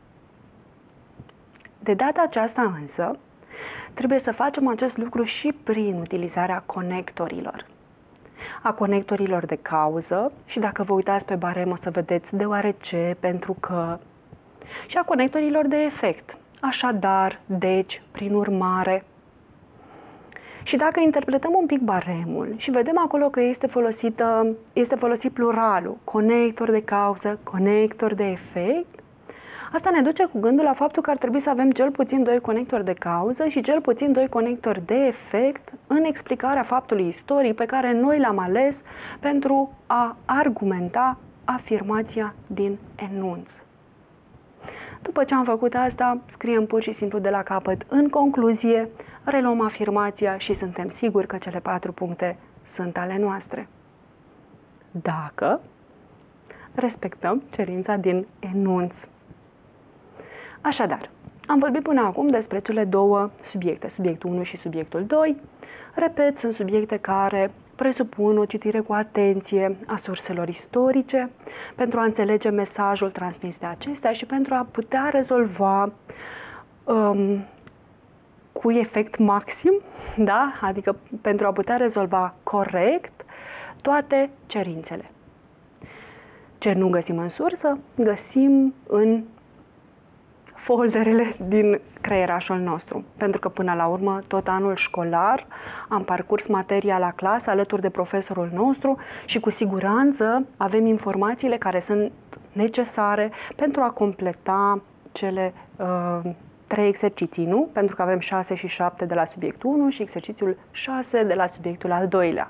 De data aceasta însă, trebuie să facem acest lucru și prin utilizarea conectorilor. A conectorilor de cauză și dacă vă uitați pe barem o să vedeți deoarece, pentru că, și a conectorilor de efect, așadar, deci, prin urmare. Și dacă interpretăm un pic baremul și vedem acolo că este folosit pluralul, conector de cauză, conector de efect, asta ne duce cu gândul la faptul că ar trebui să avem cel puțin 2 conectori de cauză și cel puțin 2 conectori de efect în explicarea faptului istoric pe care noi l-am ales pentru a argumenta afirmația din enunț. După ce am făcut asta, scriem pur și simplu de la capăt. În concluzie, reluăm afirmația și suntem siguri că cele 4 puncte sunt ale noastre. Dacă respectăm cerința din enunț. Așadar, am vorbit până acum despre cele 2 subiecte, subiectul 1 și subiectul 2. Repet, sunt subiecte care presupun o citire cu atenție a surselor istorice pentru a înțelege mesajul transmis de acestea și pentru a putea rezolva cu efect maxim, da? Adică pentru a putea rezolva corect toate cerințele. Ce nu găsim în sursă, găsim în folderele din creierașul nostru. Pentru că până la urmă, tot anul școlar am parcurs materia la clasă alături de profesorul nostru și cu siguranță avem informațiile care sunt necesare pentru a completa cele 3 exerciții, nu? Pentru că avem 6 și 7 de la subiectul 1 și exercițiul 6 de la subiectul al doilea.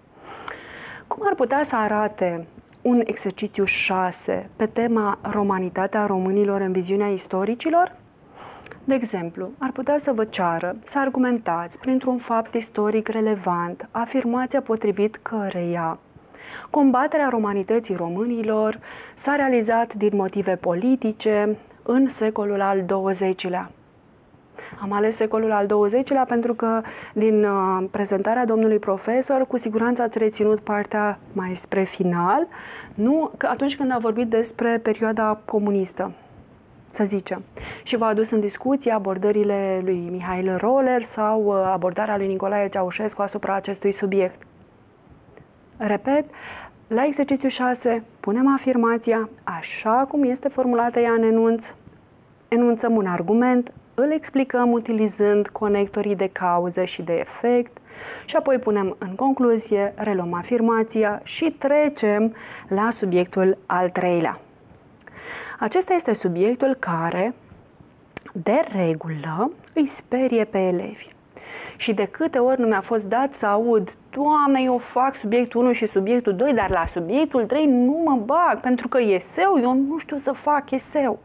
Cum ar putea să arate un exercițiu 6 pe tema romanitatea românilor în viziunea istoricilor? De exemplu, ar putea să vă ceară să argumentați printr-un fapt istoric relevant afirmația potrivit căreia combaterea romanității românilor s-a realizat din motive politice în secolul al XX-lea. Am ales secolul al XX-lea pentru că din prezentarea domnului profesor cu siguranță ați reținut partea mai spre final, nu atunci când a vorbit despre perioada comunistă, să zicem. Și v-a adus în discuție abordările lui Mihail Roller sau abordarea lui Nicolae Ceaușescu asupra acestui subiect. Repet, la exercițiul 6 punem afirmația așa cum este formulată ea în enunț, enunțăm un argument, îl explicăm utilizând conectorii de cauză și de efect și apoi punem în concluzie, reluăm afirmația și trecem la subiectul al treilea. Acesta este subiectul care, de regulă, îi sperie pe elevi. Și de câte ori nu mi-a fost dat să aud, Doamne, eu fac subiectul 1 și subiectul 2, dar la subiectul 3 nu mă bag, pentru că eseu, eu nu știu să fac eseu.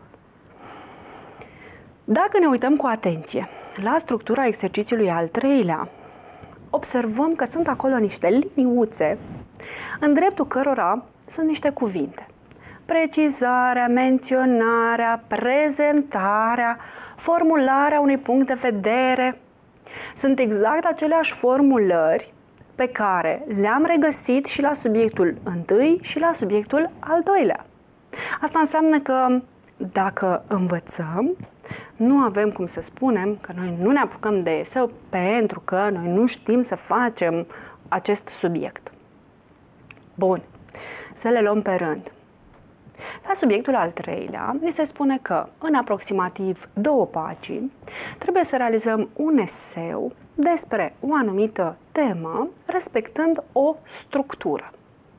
Dacă ne uităm cu atenție la structura exercițiului al treilea, observăm că sunt acolo niște liniuțe, în dreptul cărora sunt niște cuvinte. Precizarea, menționarea, prezentarea, formularea unui punct de vedere. Sunt exact aceleași formulări pe care le-am regăsit și la subiectul 1 și la subiectul al doilea. Asta înseamnă că dacă învățăm, nu avem cum să spunem că noi nu ne apucăm de eseu pentru că noi nu știm să facem acest subiect. Bun, să le luăm pe rând. La subiectul al treilea, ni se spune că în aproximativ 2 pagini trebuie să realizăm un eseu despre o anumită temă, respectând o structură.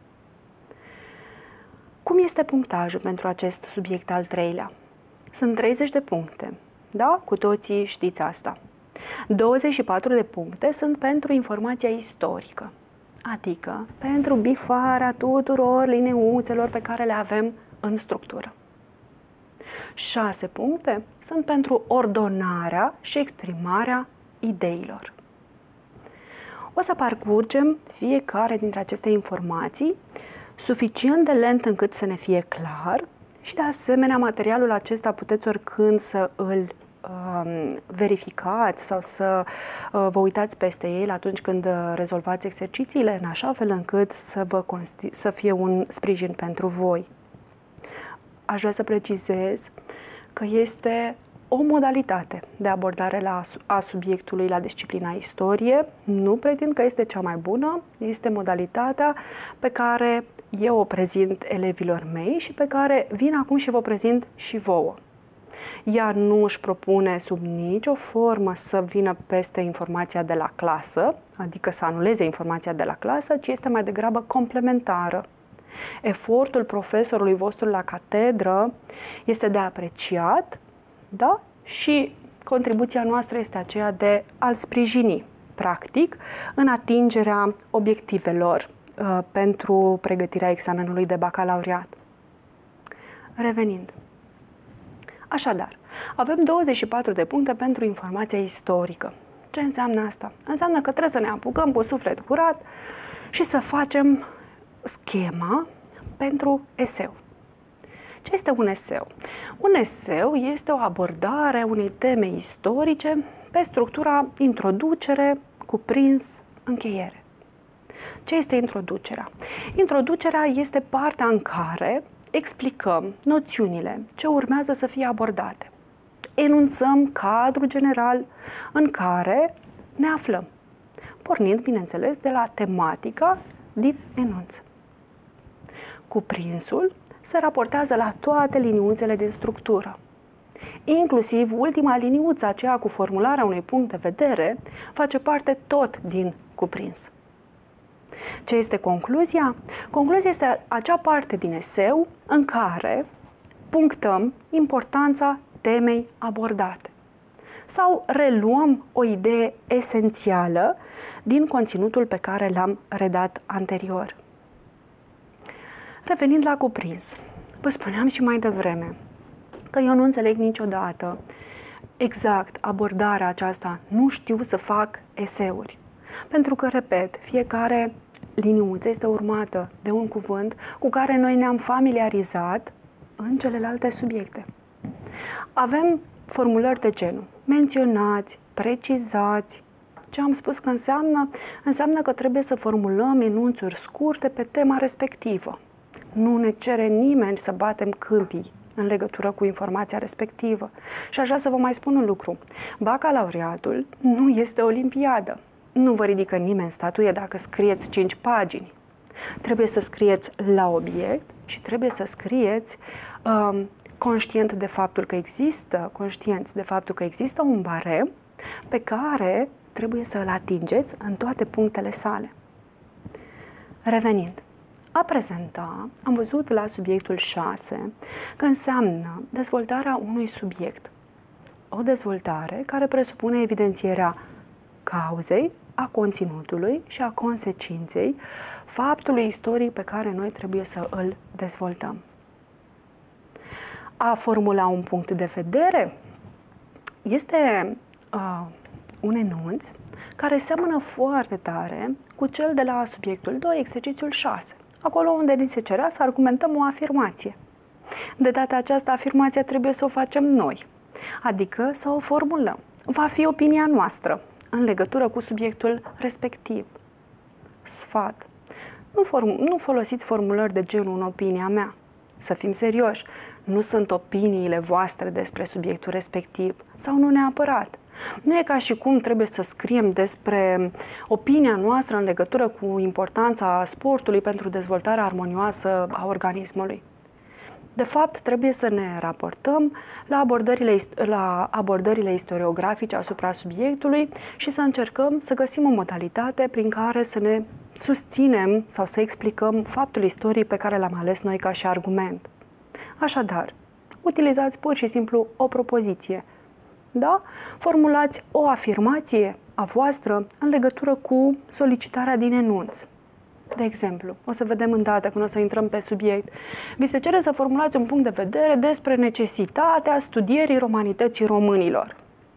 Cum este punctajul pentru acest subiect al treilea? Sunt 30 de puncte, da? Cu toții știți asta. 24 de puncte sunt pentru informația istorică, adică pentru bifarea tuturor liniuțelor pe care le avem în structură. 6 puncte sunt pentru ordonarea și exprimarea ideilor. O să parcurgem fiecare dintre aceste informații suficient de lent încât să ne fie clar și de asemenea materialul acesta puteți oricând să îl verificați sau să vă uitați peste el atunci când rezolvați exercițiile în așa fel încât să fie un sprijin pentru voi. Aș vrea să precizez că este o modalitate de abordare a subiectului la disciplina istorie. Nu pretind că este cea mai bună, este modalitatea pe care eu o prezint elevilor mei și pe care vin acum și vă prezint și vouă. Ea nu își propune sub nicio formă să vină peste informația de la clasă, adică să anuleze informația de la clasă, ci este mai degrabă complementară. Efortul profesorului vostru la catedră este de apreciat, da? Și contribuția noastră este aceea de a-l sprijini, practic, în atingerea obiectivelor pentru pregătirea examenului de bacalaureat. Revenind. Așadar, avem 24 de puncte pentru informația istorică. Ce înseamnă asta? Înseamnă că trebuie să ne apucăm cu suflet curat și să facem schema pentru eseu. Ce este un eseu? Un eseu este o abordare a unei teme istorice pe structura introducere, cuprins, încheiere. Ce este introducerea? Introducerea este partea în care explicăm noțiunile ce urmează să fie abordate. Enunțăm cadrul general în care ne aflăm, pornind, bineînțeles, de la tematica din enunț. Cuprinsul se raportează la toate liniuțele din structură. Inclusiv ultima liniuță, aceea cu formularea unui punct de vedere, face parte tot din cuprins. Ce este concluzia? Concluzia este acea parte din eseu în care punctăm importanța temei abordate. sau reluăm o idee esențială din conținutul pe care l-am redat anterior. Revenind la cuprins, vă spuneam și mai devreme că eu nu înțeleg niciodată exact abordarea aceasta, nu știu să fac eseuri. Pentru că, repet, fiecare liniuță este urmată de un cuvânt cu care noi ne-am familiarizat în celelalte subiecte. Avem formulări de genul menționați, precizați. Ce am spus că înseamnă? Înseamnă că trebuie să formulăm enunțuri scurte pe tema respectivă. Nu ne cere nimeni să batem câmpii în legătură cu informația respectivă. Și aș vrea să vă mai spun un lucru. Bacalaureatul nu este olimpiadă. Nu vă ridică nimeni statuie dacă scrieți 5 pagini. Trebuie să scrieți la obiect și trebuie să scrieți conștienți de faptul că există un barem pe care trebuie să îl atingeți în toate punctele sale. Revenind, a prezenta, am văzut la subiectul 6 că înseamnă dezvoltarea unui subiect. O dezvoltare care presupune evidențierea cauzei, a conținutului și a consecinței faptului istoric pe care noi trebuie să îl dezvoltăm. A formula un punct de vedere este un enunț care seamănă foarte tare cu cel de la subiectul 2, exercițiul 6, acolo unde ni se cerea să argumentăm o afirmație. De data aceasta, afirmația trebuie să o facem noi, adică să o formulăm. Va fi opinia noastră în legătură cu subiectul respectiv. Sfat. Nu folosiți formulări de genul în opinia mea. Să fim serioși. Nu sunt opiniile voastre despre subiectul respectiv sau nu neapărat. Nu e ca și cum trebuie să scriem despre opinia noastră în legătură cu importanța sportului pentru dezvoltarea armonioasă a organismului. De fapt, trebuie să ne raportăm la abordările istoriografice asupra subiectului și să încercăm să găsim o modalitate prin care să ne susținem sau să explicăm faptul istoric pe care l-am ales noi ca și argument. Așadar, utilizați pur și simplu o propoziție. Da? Formulați o afirmație a voastră în legătură cu solicitarea din enunț. De exemplu, o să vedem îndată când o să intrăm pe subiect. Vi se cere să formulați un punct de vedere despre necesitatea studierii romanității românilor.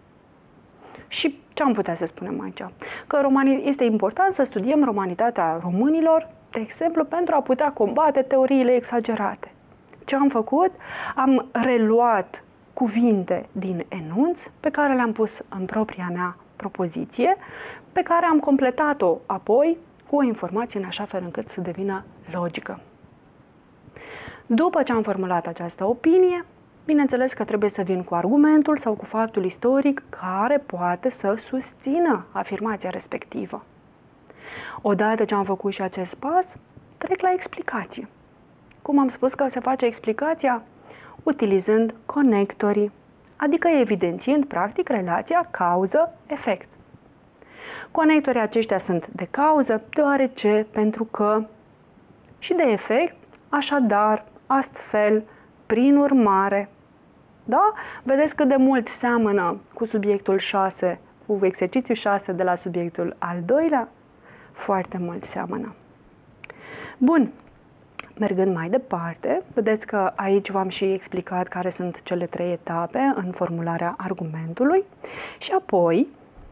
Și ce am putea să spunem aici? Că este important să studiem romanitatea românilor, de exemplu, pentru a putea combate teoriile exagerate. Ce am făcut? Am reluat cuvinte din enunț pe care le-am pus în propria mea propoziție, pe care am completat-o apoi cu o informație în așa fel încât să devină logică. După ce am formulat această opinie, bineînțeles că trebuie să vin cu argumentul sau cu faptul istoric care poate să susțină afirmația respectivă. Odată ce am făcut și acest pas, trec la explicație. Cum am spus că se face explicația? Utilizând conectorii, adică evidențiind practic relația cauză-efect. Conectorii aceștia sunt de cauză, deoarece, pentru că, și de efect, așadar, astfel, prin urmare. Da? Vedeți cât de mult seamănă cu subiectul 6, cu exercițiul 6 de la subiectul al doilea? Foarte mult seamănă. Bun. Mergând mai departe, vedeți că aici v-am și explicat care sunt cele 3 etape în formularea argumentului și apoi,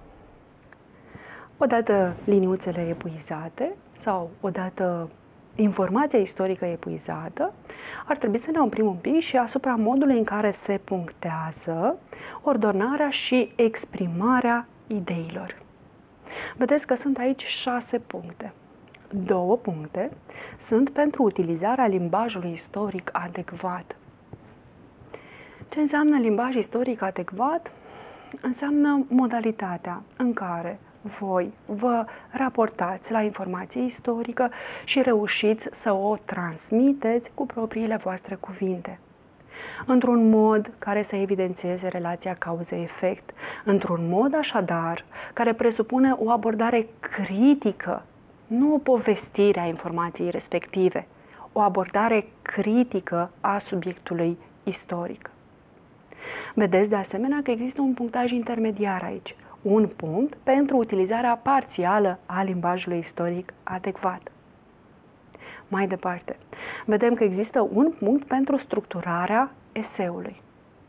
odată liniuțele epuizate sau odată informația istorică epuizată, ar trebui să ne oprim un pic și asupra modului în care se punctează ordonarea și exprimarea ideilor. Vedeți că sunt aici 6 puncte. 2 puncte sunt pentru utilizarea limbajului istoric adecvat. Ce înseamnă limbaj istoric adecvat? Înseamnă modalitatea în care voi vă raportați la informație istorică și reușiți să o transmiteți cu propriile voastre cuvinte. Într-un mod care să evidențieze relația cauză-efect, într-un mod așadar care presupune o abordare critică, nu o povestire a informației respective, o abordare critică a subiectului istoric. Vedeți de asemenea că există un punctaj intermediar aici. Un punct pentru utilizarea parțială a limbajului istoric adecvat. Mai departe, vedem că există un punct pentru structurarea eseului.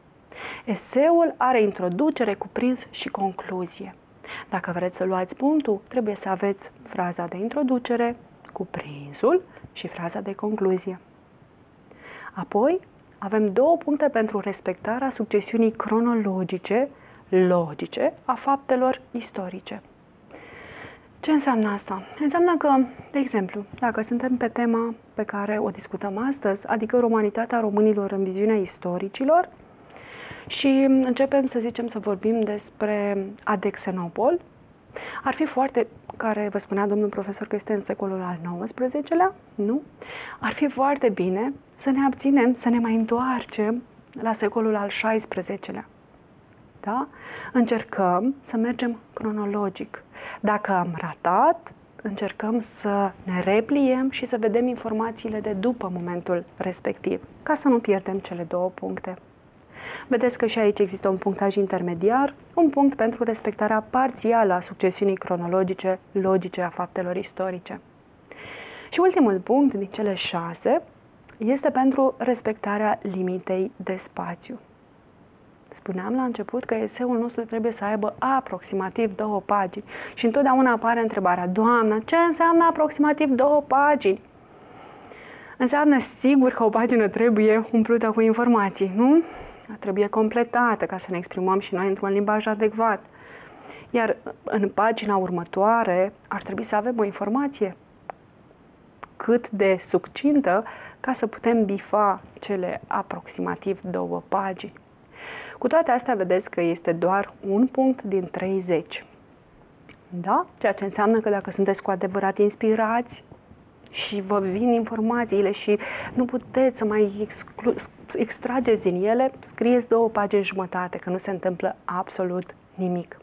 Eseul are introducere, cuprins și concluzie. Dacă vreți să luați punctul, trebuie să aveți fraza de introducere, cuprinsul și fraza de concluzie. Apoi, avem 2 puncte pentru respectarea succesiunii cronologice, logice, a faptelor istorice. Ce înseamnă asta? Înseamnă că, de exemplu, dacă suntem pe tema pe care o discutăm astăzi, adică romanitatea românilor în viziunea istoricilor, și începem, să zicem, să vorbim despre Adexenopol, ar fi foarte, care vă spunea domnul profesor că este în secolul al XIX-lea, nu? Ar fi foarte bine să ne abținem, să ne mai întoarcem la secolul al XVI-lea. Da? Încercăm să mergem cronologic. Dacă am ratat, încercăm să ne repliem și să vedem informațiile de după momentul respectiv, ca să nu pierdem cele 2 puncte. Vedeți că și aici există un punctaj intermediar, un punct pentru respectarea parțială a succesiunii cronologice, logice a faptelor istorice. Și ultimul punct din cele 6 este pentru respectarea limitei de spațiu. Spuneam la început că eseul nostru trebuie să aibă aproximativ 2 pagini și întotdeauna apare întrebarea: Doamnă, ce înseamnă aproximativ 2 pagini? Înseamnă sigur că o pagină trebuie umplută cu informații, nu? Trebuie completată ca să ne exprimăm și noi într-un limbaj adecvat. Iar în pagina următoare ar trebui să avem o informație cât de succintă ca să putem bifa cele aproximativ 2 pagini. Cu toate astea, vedeți că este doar un punct din 30. Da? Ceea ce înseamnă că dacă sunteți cu adevărat inspirați și vă vin informațiile și nu puteți să mai extrageți din ele, scrieți 2 pagini jumătate, că nu se întâmplă absolut nimic.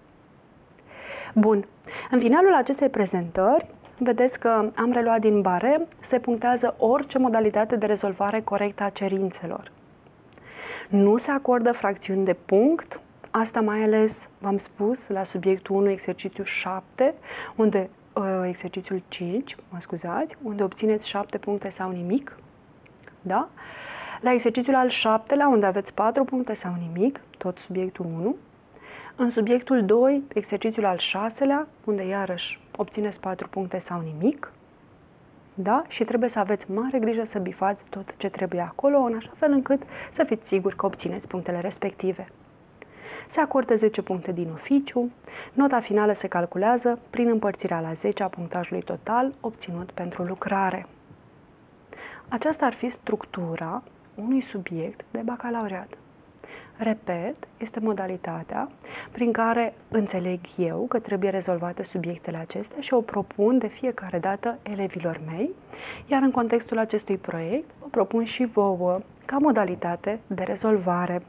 Bun. În finalul acestei prezentări, vedeți că am reluat din barem, se punctează orice modalitate de rezolvare corectă a cerințelor. Nu se acordă fracțiuni de punct, asta mai ales v-am spus la subiectul 1, exercițiul 7, unde exercițiul 5, mă scuzați, unde obțineți 7 puncte sau nimic. Da? La exercițiul al 7-lea, unde aveți 4 puncte sau nimic, tot subiectul 1. În subiectul 2, exercițiul al 6-lea, unde iarăși obțineți 4 puncte sau nimic. Da? Și trebuie să aveți mare grijă să bifați tot ce trebuie acolo, în așa fel încât să fiți siguri că obțineți punctele respective. Se acordă 10 puncte din oficiu, nota finală se calculează prin împărțirea la 10 a punctajului total obținut pentru lucrare. Aceasta ar fi structura unui subiect de bacalaureat. Repet, este modalitatea prin care înțeleg eu că trebuie rezolvate subiectele acestea și o propun de fiecare dată elevilor mei, iar în contextul acestui proiect o propun și vouă ca modalitate de rezolvare.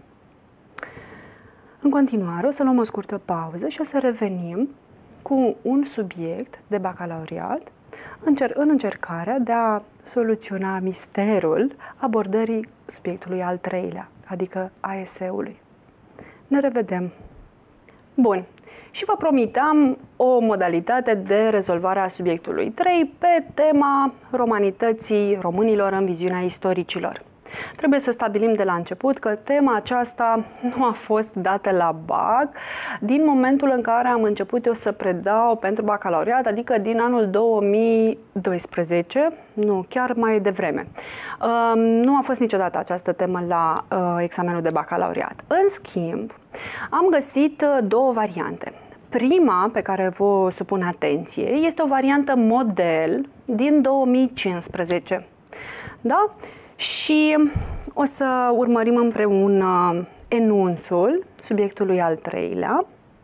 În continuare, o să luăm o scurtă pauză și o să revenim cu un subiect de bacalaureat în încercarea de a soluționa misterul abordării subiectului al 3-lea, adică a eseului. Ne revedem! Bun. Și vă promiteam o modalitate de rezolvare a subiectului 3 pe tema romanității românilor în viziunea istoricilor. Trebuie să stabilim de la început că tema aceasta nu a fost dată la BAC din momentul în care am început eu să predau pentru bacalaureat, adică din anul 2012, nu, chiar mai devreme. Nu a fost niciodată această temă la examenul de bacalaureat. În schimb, am găsit 2 variante. Prima, pe care vă supun atenție, este o variantă model din 2015. Da? Și o să urmărim împreună enunțul subiectului al 3-lea.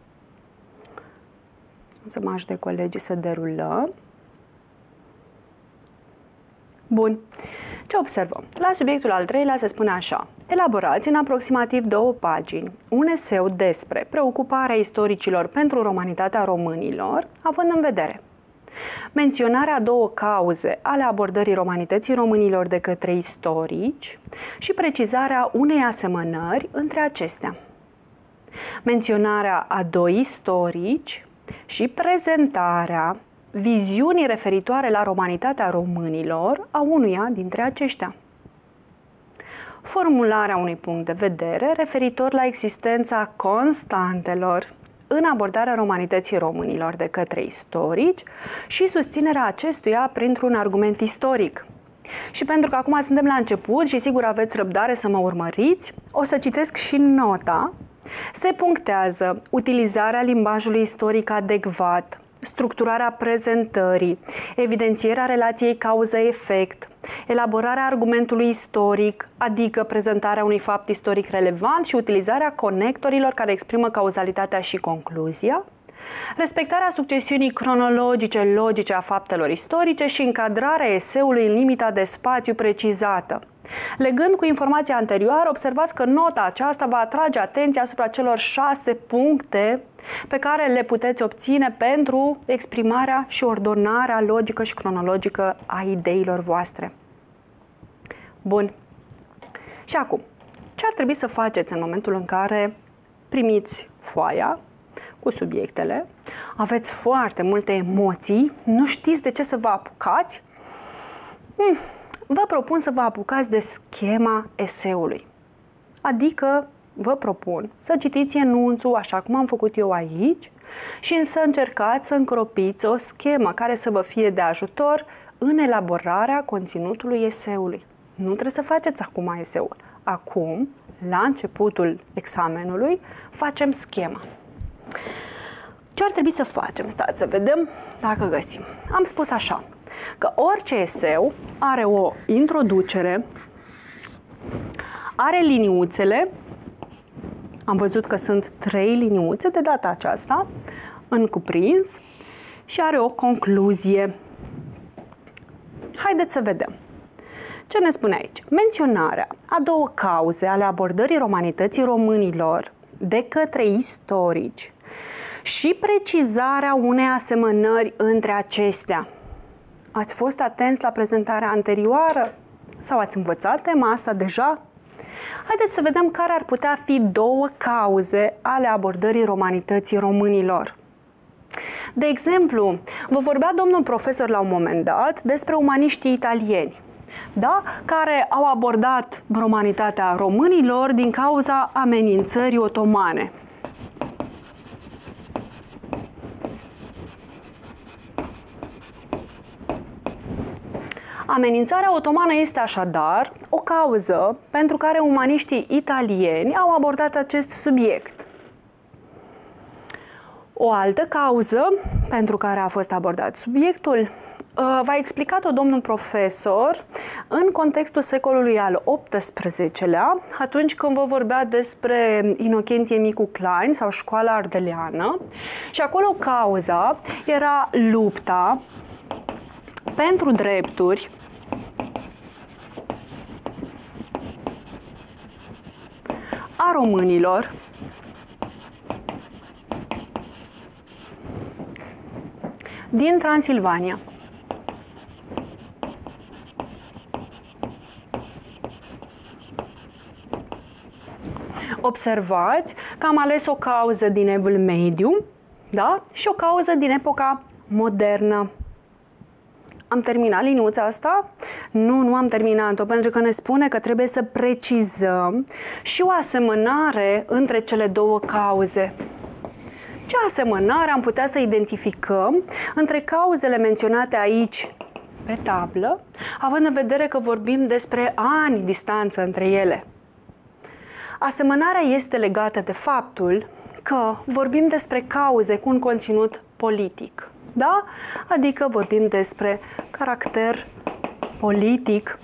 O să mă ajute colegii să derulăm. Bun. Ce observăm? La subiectul al 3-lea se spune așa: elaborați în aproximativ 2 pagini un eseu despre preocuparea istoricilor pentru romanitatea românilor, având în vedere menționarea a două cauze ale abordării romanității românilor de către istorici și precizarea unei asemănări între acestea. Menționarea a doi istorici și prezentarea viziunii referitoare la romanitatea românilor a unuia dintre aceștia. Formularea unui punct de vedere referitor la existența constantelor în abordarea romanității românilor de către istorici și susținerea acestuia printr-un argument istoric. Și pentru că acum suntem la început și sigur aveți răbdare să mă urmăriți, o să citesc și nota. Se punctează utilizarea limbajului istoric adecvat, structurarea prezentării, evidențierea relației cauză-efect, elaborarea argumentului istoric, adică prezentarea unui fapt istoric relevant și utilizarea conectorilor care exprimă cauzalitatea și concluzia, respectarea succesiunii cronologice logice a faptelor istorice și încadrarea eseului în limita de spațiu precizată. Legând cu informația anterioară, observați că nota aceasta va atrage atenția asupra celor 6 puncte pe care le puteți obține pentru exprimarea și ordonarea logică și cronologică a ideilor voastre. Bun. Și acum, ce ar trebui să faceți în momentul în care primiți foaia cu subiectele, aveți foarte multe emoții, nu știți de ce să vă apucați? Vă propun să vă apucați de schema eseului. Adică vă propun să citiți enunțul, așa cum am făcut eu aici, și să încercați să încropiți o schemă care să vă fie de ajutor în elaborarea conținutului eseului. Nu trebuie să faceți acum eseul. Acum, la începutul examenului, facem schema. Ce ar trebui să facem? Stați să vedem dacă găsim. Am spus așa, că orice eseu are o introducere, are liniuțele, am văzut că sunt 3 liniuțe de data aceasta, în cuprins, și are o concluzie. Haideți să vedem. Ce ne spune aici? Menționarea a două cauze ale abordării romanității românilor de către istorici și precizarea unei asemănări între acestea. Ați fost atenți la prezentarea anterioară? Sau ați învățat tema asta deja? Haideți să vedem care ar putea fi două cauze ale abordării romanității românilor. De exemplu, vă vorbea domnul profesor la un moment dat despre umaniștii italieni, da? Care au abordat romanitatea românilor din cauza amenințării otomane. Amenințarea otomană este așadar o cauză pentru care umaniștii italieni au abordat acest subiect. O altă cauză pentru care a fost abordat subiectul v-a explicat-o domnul profesor în contextul secolului al XVIII-lea, atunci când vă vorbea despre Inocentie Micu Klein sau școala ardeleană, și acolo cauza era lupta pentru drepturi a românilor din Transilvania. Observați că am ales o cauză din Evul Mediu, da? Și o cauză din epoca modernă. Am terminat liniuța asta? Nu am terminat-o, pentru că ne spune că trebuie să precizăm și o asemănare între cele două cauze. Ce asemănare am putea să identificăm între cauzele menționate aici pe tablă, având în vedere că vorbim despre ani distanță între ele? Asemănarea este legată de faptul că vorbim despre cauze cu un conținut politic, da? Adică vorbim despre caracter politic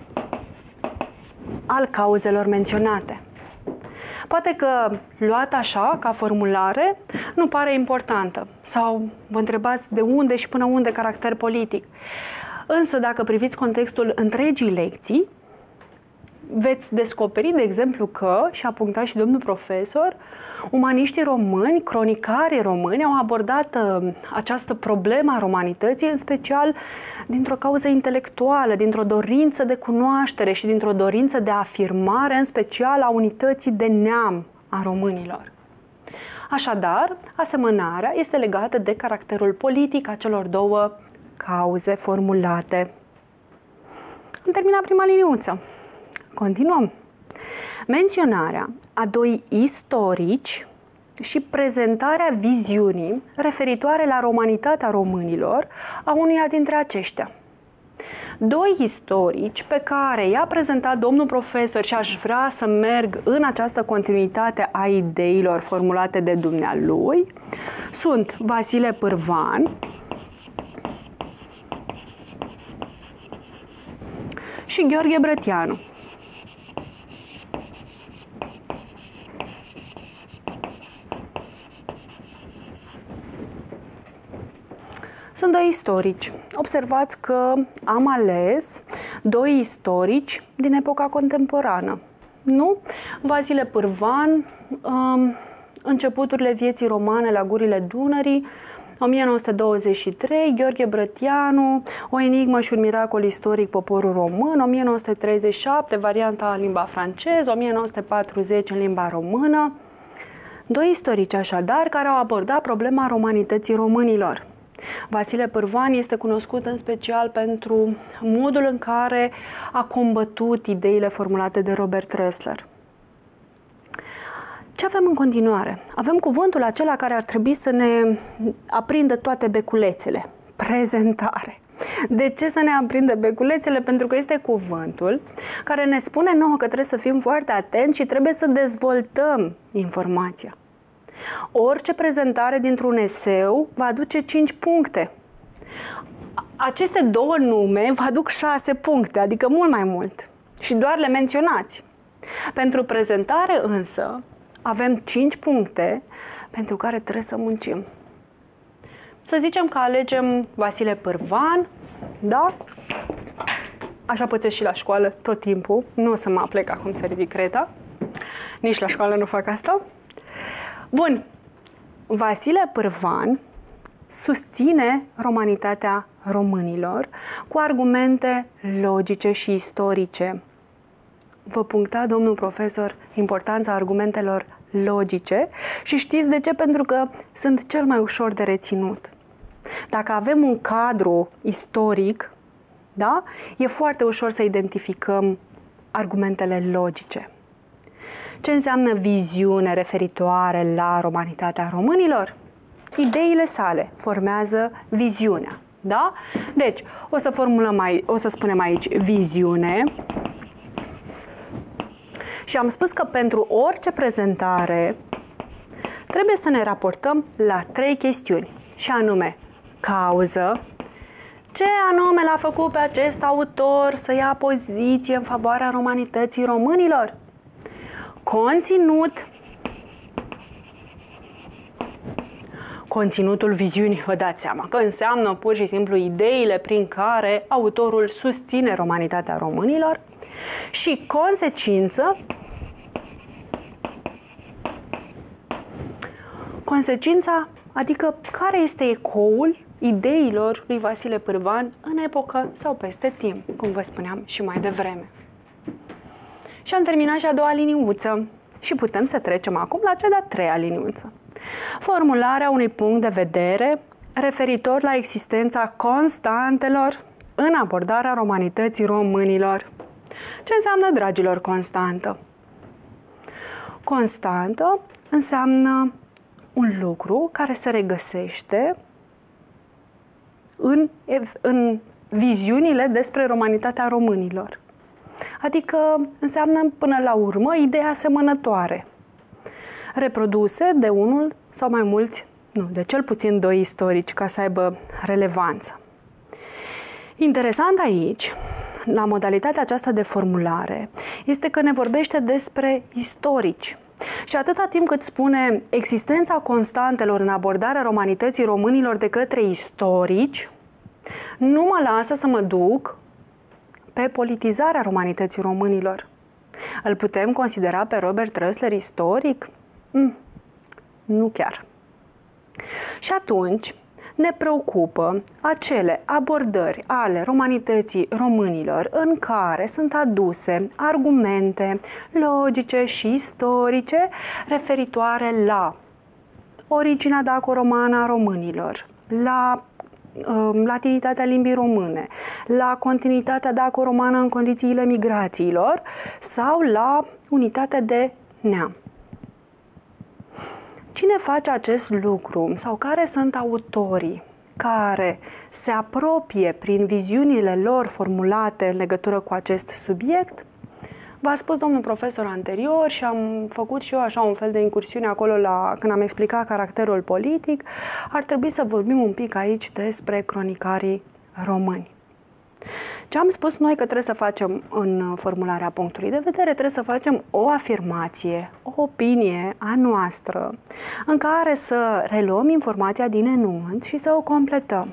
al cauzelor menționate. Poate că, luat așa, ca formulare, nu pare importantă sau vă întrebați de unde și până unde caracter politic. Însă, dacă priviți contextul întregii lecții, veți descoperi, de exemplu, că, și a punctat și domnul profesor, umaniștii români, cronicarii români au abordat această problemă a romanității, în special dintr-o cauză intelectuală, dintr-o dorință de cunoaștere și dintr-o dorință de afirmare, în special a unității de neam a românilor. Așadar, asemănarea este legată de caracterul politic a celor două cauze formulate. Am terminat prima liniuță. Continuăm. Menționarea a doi istorici și prezentarea viziunii referitoare la romanitatea românilor a unuia dintre aceștia. Doi istorici pe care i-a prezentat domnul profesor și aș vrea să merg în această continuitate a ideilor formulate de dumnealui sunt Vasile Pârvan și Gheorghe Brătianu. Sunt doi istorici. Observați că am ales doi istorici din epoca contemporană. Nu? Vasile Pârvan, începuturile vieții romane la gurile Dunării, 1923, Gheorghe Brătianu, O enigmă și un miracol istoric, poporul român, 1937, varianta în limba franceză, 1940 în limba română. Doi istorici așadar care au abordat problema romanității românilor. Vasile Pârvan este cunoscut în special pentru modul în care a combătut ideile formulate de Robert Rössler. Ce avem în continuare? Avem cuvântul acela care ar trebui să ne aprindă toate beculețele. Prezentare. De ce să ne aprindă beculețele? Pentru că este cuvântul care ne spune nouă că trebuie să fim foarte atenți și trebuie să dezvoltăm informația. Orice prezentare dintr-un eseu va aduce 5 puncte. Aceste două nume vă aduc 6 puncte, adică mult mai mult. Și doar le menționați. Pentru prezentare însă avem 5 puncte pentru care trebuie să muncim. Să zicem că alegem Vasile Pârvan, da? Așa pățesc și la școală tot timpul. Nu o să mă aplec acum să ridic creta. Nici la școală nu fac asta. Bun. Vasile Pârvan susține romanitatea românilor cu argumente logice și istorice. Vă puncta, domnul profesor, importanța argumentelor logice și știți de ce? Pentru că sunt cel mai ușor de reținut. Dacă avem un cadru istoric, da, e foarte ușor să identificăm argumentele logice. Ce înseamnă viziune referitoare la romanitatea românilor? Ideile sale formează viziunea, da? Deci, o să spunem aici viziune. Și am spus că pentru orice prezentare trebuie să ne raportăm la 3 chestiuni, și anume cauză, ce anume l-a făcut pe acest autor să ia poziție în favoarea romanității românilor, conținut, conținutul viziunii, vă dați seama că înseamnă pur și simplu ideile prin care autorul susține romanitatea românilor, și consecință, consecința, adică care este ecoul ideilor lui Vasile Pârvan în epocă sau peste timp, cum vă spuneam și mai devreme. Și am terminat și a doua liniuță și putem să trecem acum la cea de-a treia liniuță. Formularea unui punct de vedere referitor la existența constantelor în abordarea romanității românilor. Ce înseamnă, dragilor, constantă? Constantă înseamnă un lucru care se regăsește în viziunile despre romanitatea românilor. Adică înseamnă până la urmă idei asemănătoare, reproduse de unul sau mai mulți, de cel puțin 2 istorici, ca să aibă relevanță. Interesant aici, la modalitatea aceasta de formulare, este că ne vorbește despre istorici. Și atâta timp cât spune existența constantelor în abordarea romanității românilor de către istorici, nu mă lasă să mă duc pe politizarea romanității românilor. Îl putem considera pe Robert Rössler istoric? Nu chiar. Și atunci ne preocupă acele abordări ale romanității românilor în care sunt aduse argumente logice și istorice referitoare la originea daco-romană a românilor, la latinitatea limbii române, la continuitatea daco-romană în condițiile migrațiilor sau la unitatea de neam. Cine face acest lucru sau care sunt autorii care se apropie prin viziunile lor formulate în legătură cu acest subiect? V-a spus domnul profesor anterior și am făcut și eu așa un fel de incursiune acolo când am explicat caracterul politic. Ar trebui să vorbim un pic aici despre cronicarii români. Ce am spus noi că trebuie să facem în formularea punctului de vedere? Trebuie să facem o afirmație, o opinie a noastră, în care să reluăm informația din enunț și să o completăm.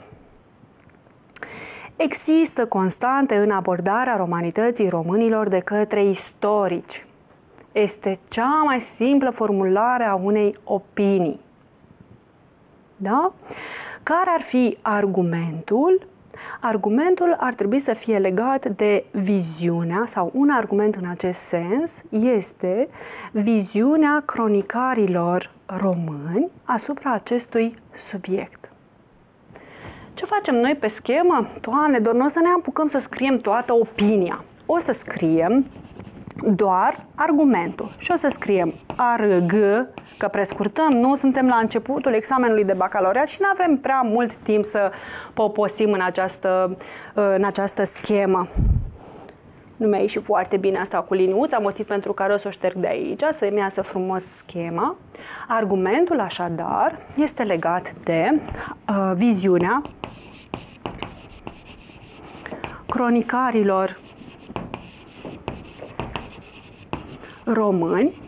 Există constante în abordarea romanității românilor de către istorici. Este cea mai simplă formulare a unei opinii. Da? Care ar fi argumentul? Argumentul ar trebui să fie legat de viziunea, sau un argument în acest sens este viziunea cronicarilor români asupra acestui subiect. Ce facem noi pe schemă? Doamne, doar nu o să ne apucăm să scriem toată opinia. O să scriem doar argumentul și o să scriem ARG, că prescurtăm, nu suntem la începutul examenului de bacalaureat și nu avem prea mult timp să poposim în această schemă. Nu mi-a ieșit foarte bine asta cu liniuța, motiv pentru care o să o șterg de aici, să-mi iasă frumos schema. Argumentul, așadar, este legat de viziunea cronicarilor români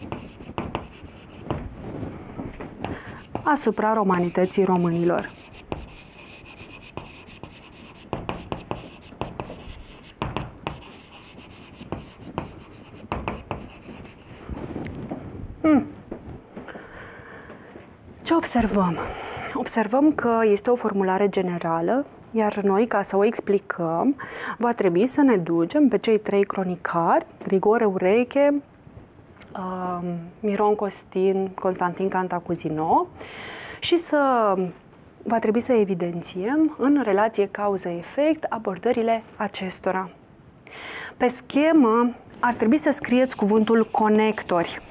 asupra romanității românilor. Ce observăm? Observăm că este o formulare generală, iar noi, ca să o explicăm, va trebui să ne ducem pe cei trei cronicari, Grigore Ureche, Miron Costin, Constantin Cantacuzino, și va trebui să evidențiem în relație cauză-efect abordările acestora. Pe schemă ar trebui să scrieți cuvântul conectori,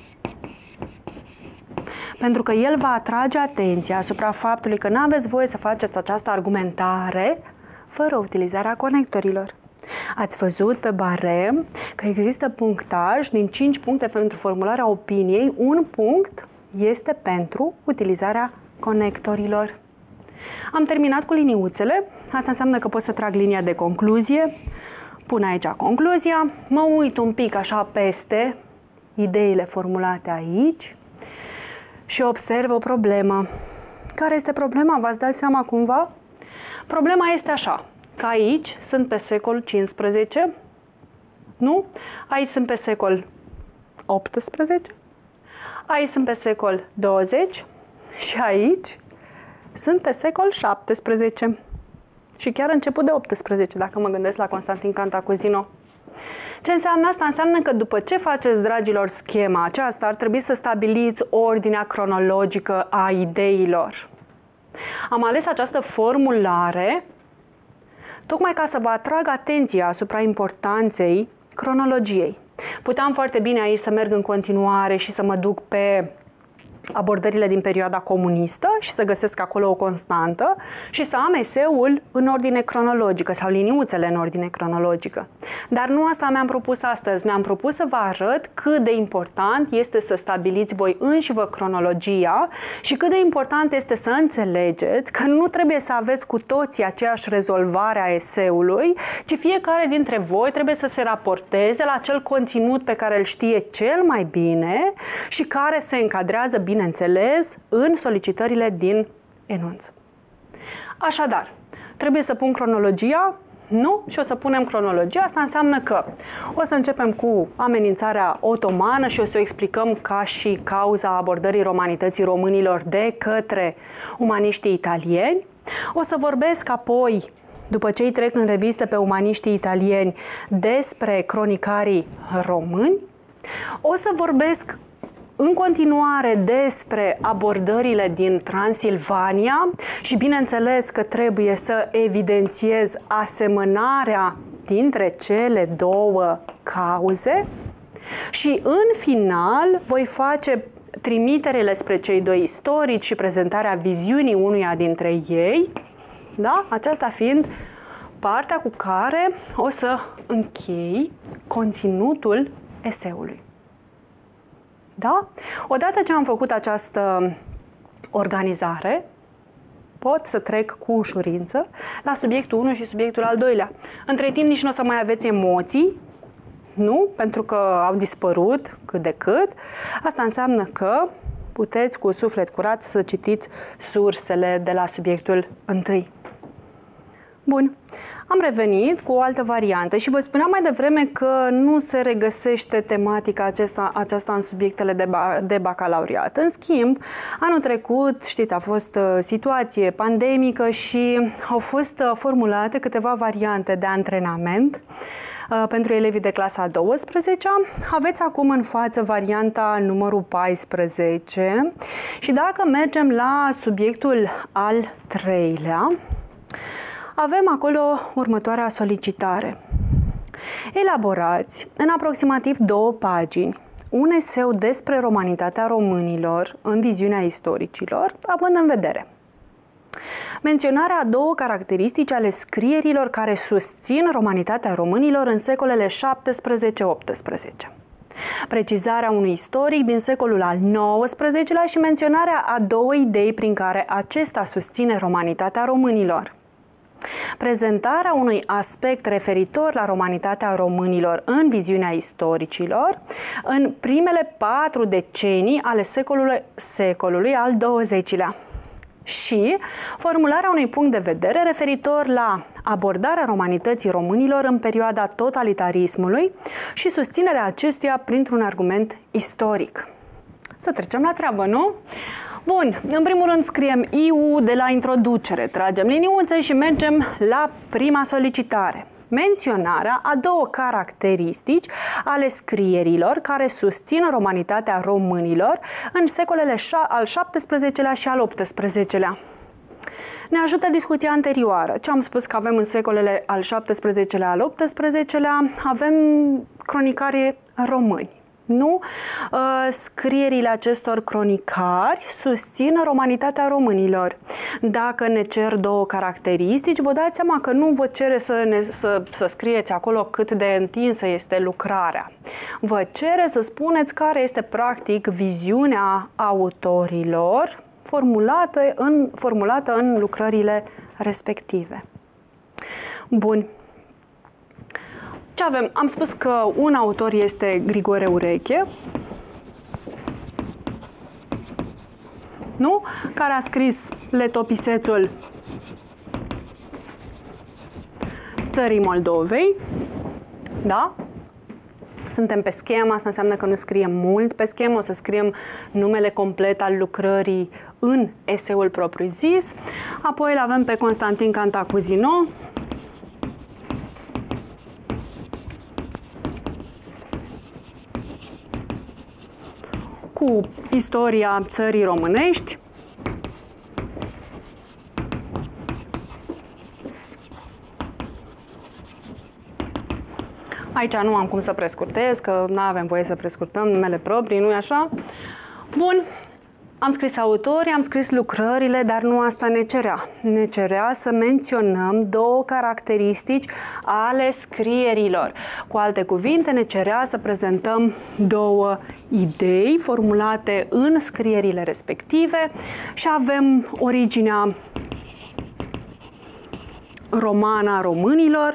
pentru că el va atrage atenția asupra faptului că nu aveți voie să faceți această argumentare fără utilizarea conectorilor. Ați văzut pe barem că există punctaj din 5 puncte pentru formularea opiniei, un punct este pentru utilizarea conectorilor. Am terminat cu liniuțele, asta înseamnă că pot să trag linia de concluzie, pun aici concluzia, mă uit un pic așa peste ideile formulate aici și observ o problemă. Care este problema? V-ați dat seama cumva? Problema este așa, că aici sunt pe secol 15, nu? Aici sunt pe secol 18, aici sunt pe secol 20 și aici sunt pe secol 17 și chiar început de 18, dacă mă gândesc la Constantin Cantacuzino. Ce înseamnă asta? Înseamnă că după ce faceți, dragilor, schema aceasta, ar trebui să stabiliți ordinea cronologică a ideilor. Am ales această formulare tocmai ca să vă atrag atenția asupra importanței cronologiei. Puteam foarte bine aici să merg în continuare și să mă duc pe abordările din perioada comunistă și să găsesc acolo o constantă și să am eseul în ordine cronologică sau liniuțele în ordine cronologică. Dar nu asta mi-am propus astăzi. Mi-am propus să vă arăt cât de important este să stabiliți voi înșivă cronologia și cât de important este să înțelegeți că nu trebuie să aveți cu toții aceeași rezolvare a eseului, ci fiecare dintre voi trebuie să se raporteze la acel conținut pe care îl știe cel mai bine și care se încadrează, bineînțeles, în solicitările din enunț. Așadar, trebuie să pun cronologia, Nu? Și o să punem cronologia. Asta înseamnă că o să începem cu amenințarea otomană și o să o explicăm ca și cauza abordării romanității românilor de către umaniștii italieni. O să vorbesc apoi, după ce îi trec în revistă pe umaniștii italieni, despre cronicarii români. O să vorbesc în continuare despre abordările din Transilvania și bineînțeles că trebuie să evidențiez asemănarea dintre cele două cauze și în final voi face trimiterele spre cei doi istorici și prezentarea viziunii unuia dintre ei, da? Aceasta fiind partea cu care o să închei conținutul eseului. Da? Odată ce am făcut această organizare, pot să trec cu ușurință la subiectul 1 și subiectul al doilea. Între timp nici nu o să mai aveți emoții, nu? Pentru că au dispărut cât de cât. Asta înseamnă că puteți cu suflet curat să citiți sursele de la subiectul 1. Bun. Am revenit cu o altă variantă și vă spuneam mai devreme că nu se regăsește tematica aceasta în subiectele de bacalaureat. În schimb, anul trecut, știți, a fost situație pandemică și au fost formulate câteva variante de antrenament pentru elevii de clasa 12-a. Aveți acum în față varianta numărul 14 și dacă mergem la subiectul al 3-lea, avem acolo următoarea solicitare. Elaborați în aproximativ 2 pagini un eseu despre romanitatea românilor în viziunea istoricilor, având în vedere menționarea a 2 caracteristici ale scrierilor care susțin romanitatea românilor în secolele 17-18. Precizarea unui istoric din secolul al XIX-lea și menționarea a 2 idei prin care acesta susține romanitatea românilor. Prezentarea unui aspect referitor la romanitatea românilor în viziunea istoricilor în primele 4 decenii ale secolului al XX-lea și formularea unui punct de vedere referitor la abordarea romanității românilor în perioada totalitarismului și susținerea acestuia printr-un argument istoric. Să trecem la treabă, nu? Bun, în primul rând scriem IU de la introducere, tragem liniuțe și mergem la prima solicitare. Menționarea a 2 caracteristici ale scrierilor care susțin romanitatea românilor în secolele al XVII-lea și al XVIII-lea. Ne ajută discuția anterioară. Ce am spus că avem în secolele al XVII-lea, al XVIII-lea, avem cronicari români. Nu? Scrierile acestor cronicari susțin romanitatea românilor. Dacă ne cer 2 caracteristici, vă dați seama că nu vă cere să scrieți acolo cât de întinsă este lucrarea. Vă cere să spuneți care este practic viziunea autorilor formulată în lucrările respective. Bun. Ce avem? Am spus că un autor este Grigore Ureche, nu? Care a scris Letopisețul țării Moldovei, da? Suntem pe schemă, asta înseamnă că nu scriem mult pe schemă, o să scriem numele complet al lucrării în eseul propriu-zis. Apoi îl avem pe Constantin Cantacuzino, cu istoria țării românești. Aici nu am cum să prescurtez, că nu avem voie să prescurtăm numele proprii, nu-i așa? Bun, am scris autorii, am scris lucrările, dar nu asta ne cerea. Ne cerea să menționăm 2 caracteristici ale scrierilor. Cu alte cuvinte, ne cerea să prezentăm 2 idei formulate în scrierile respective și avem originea romană a românilor,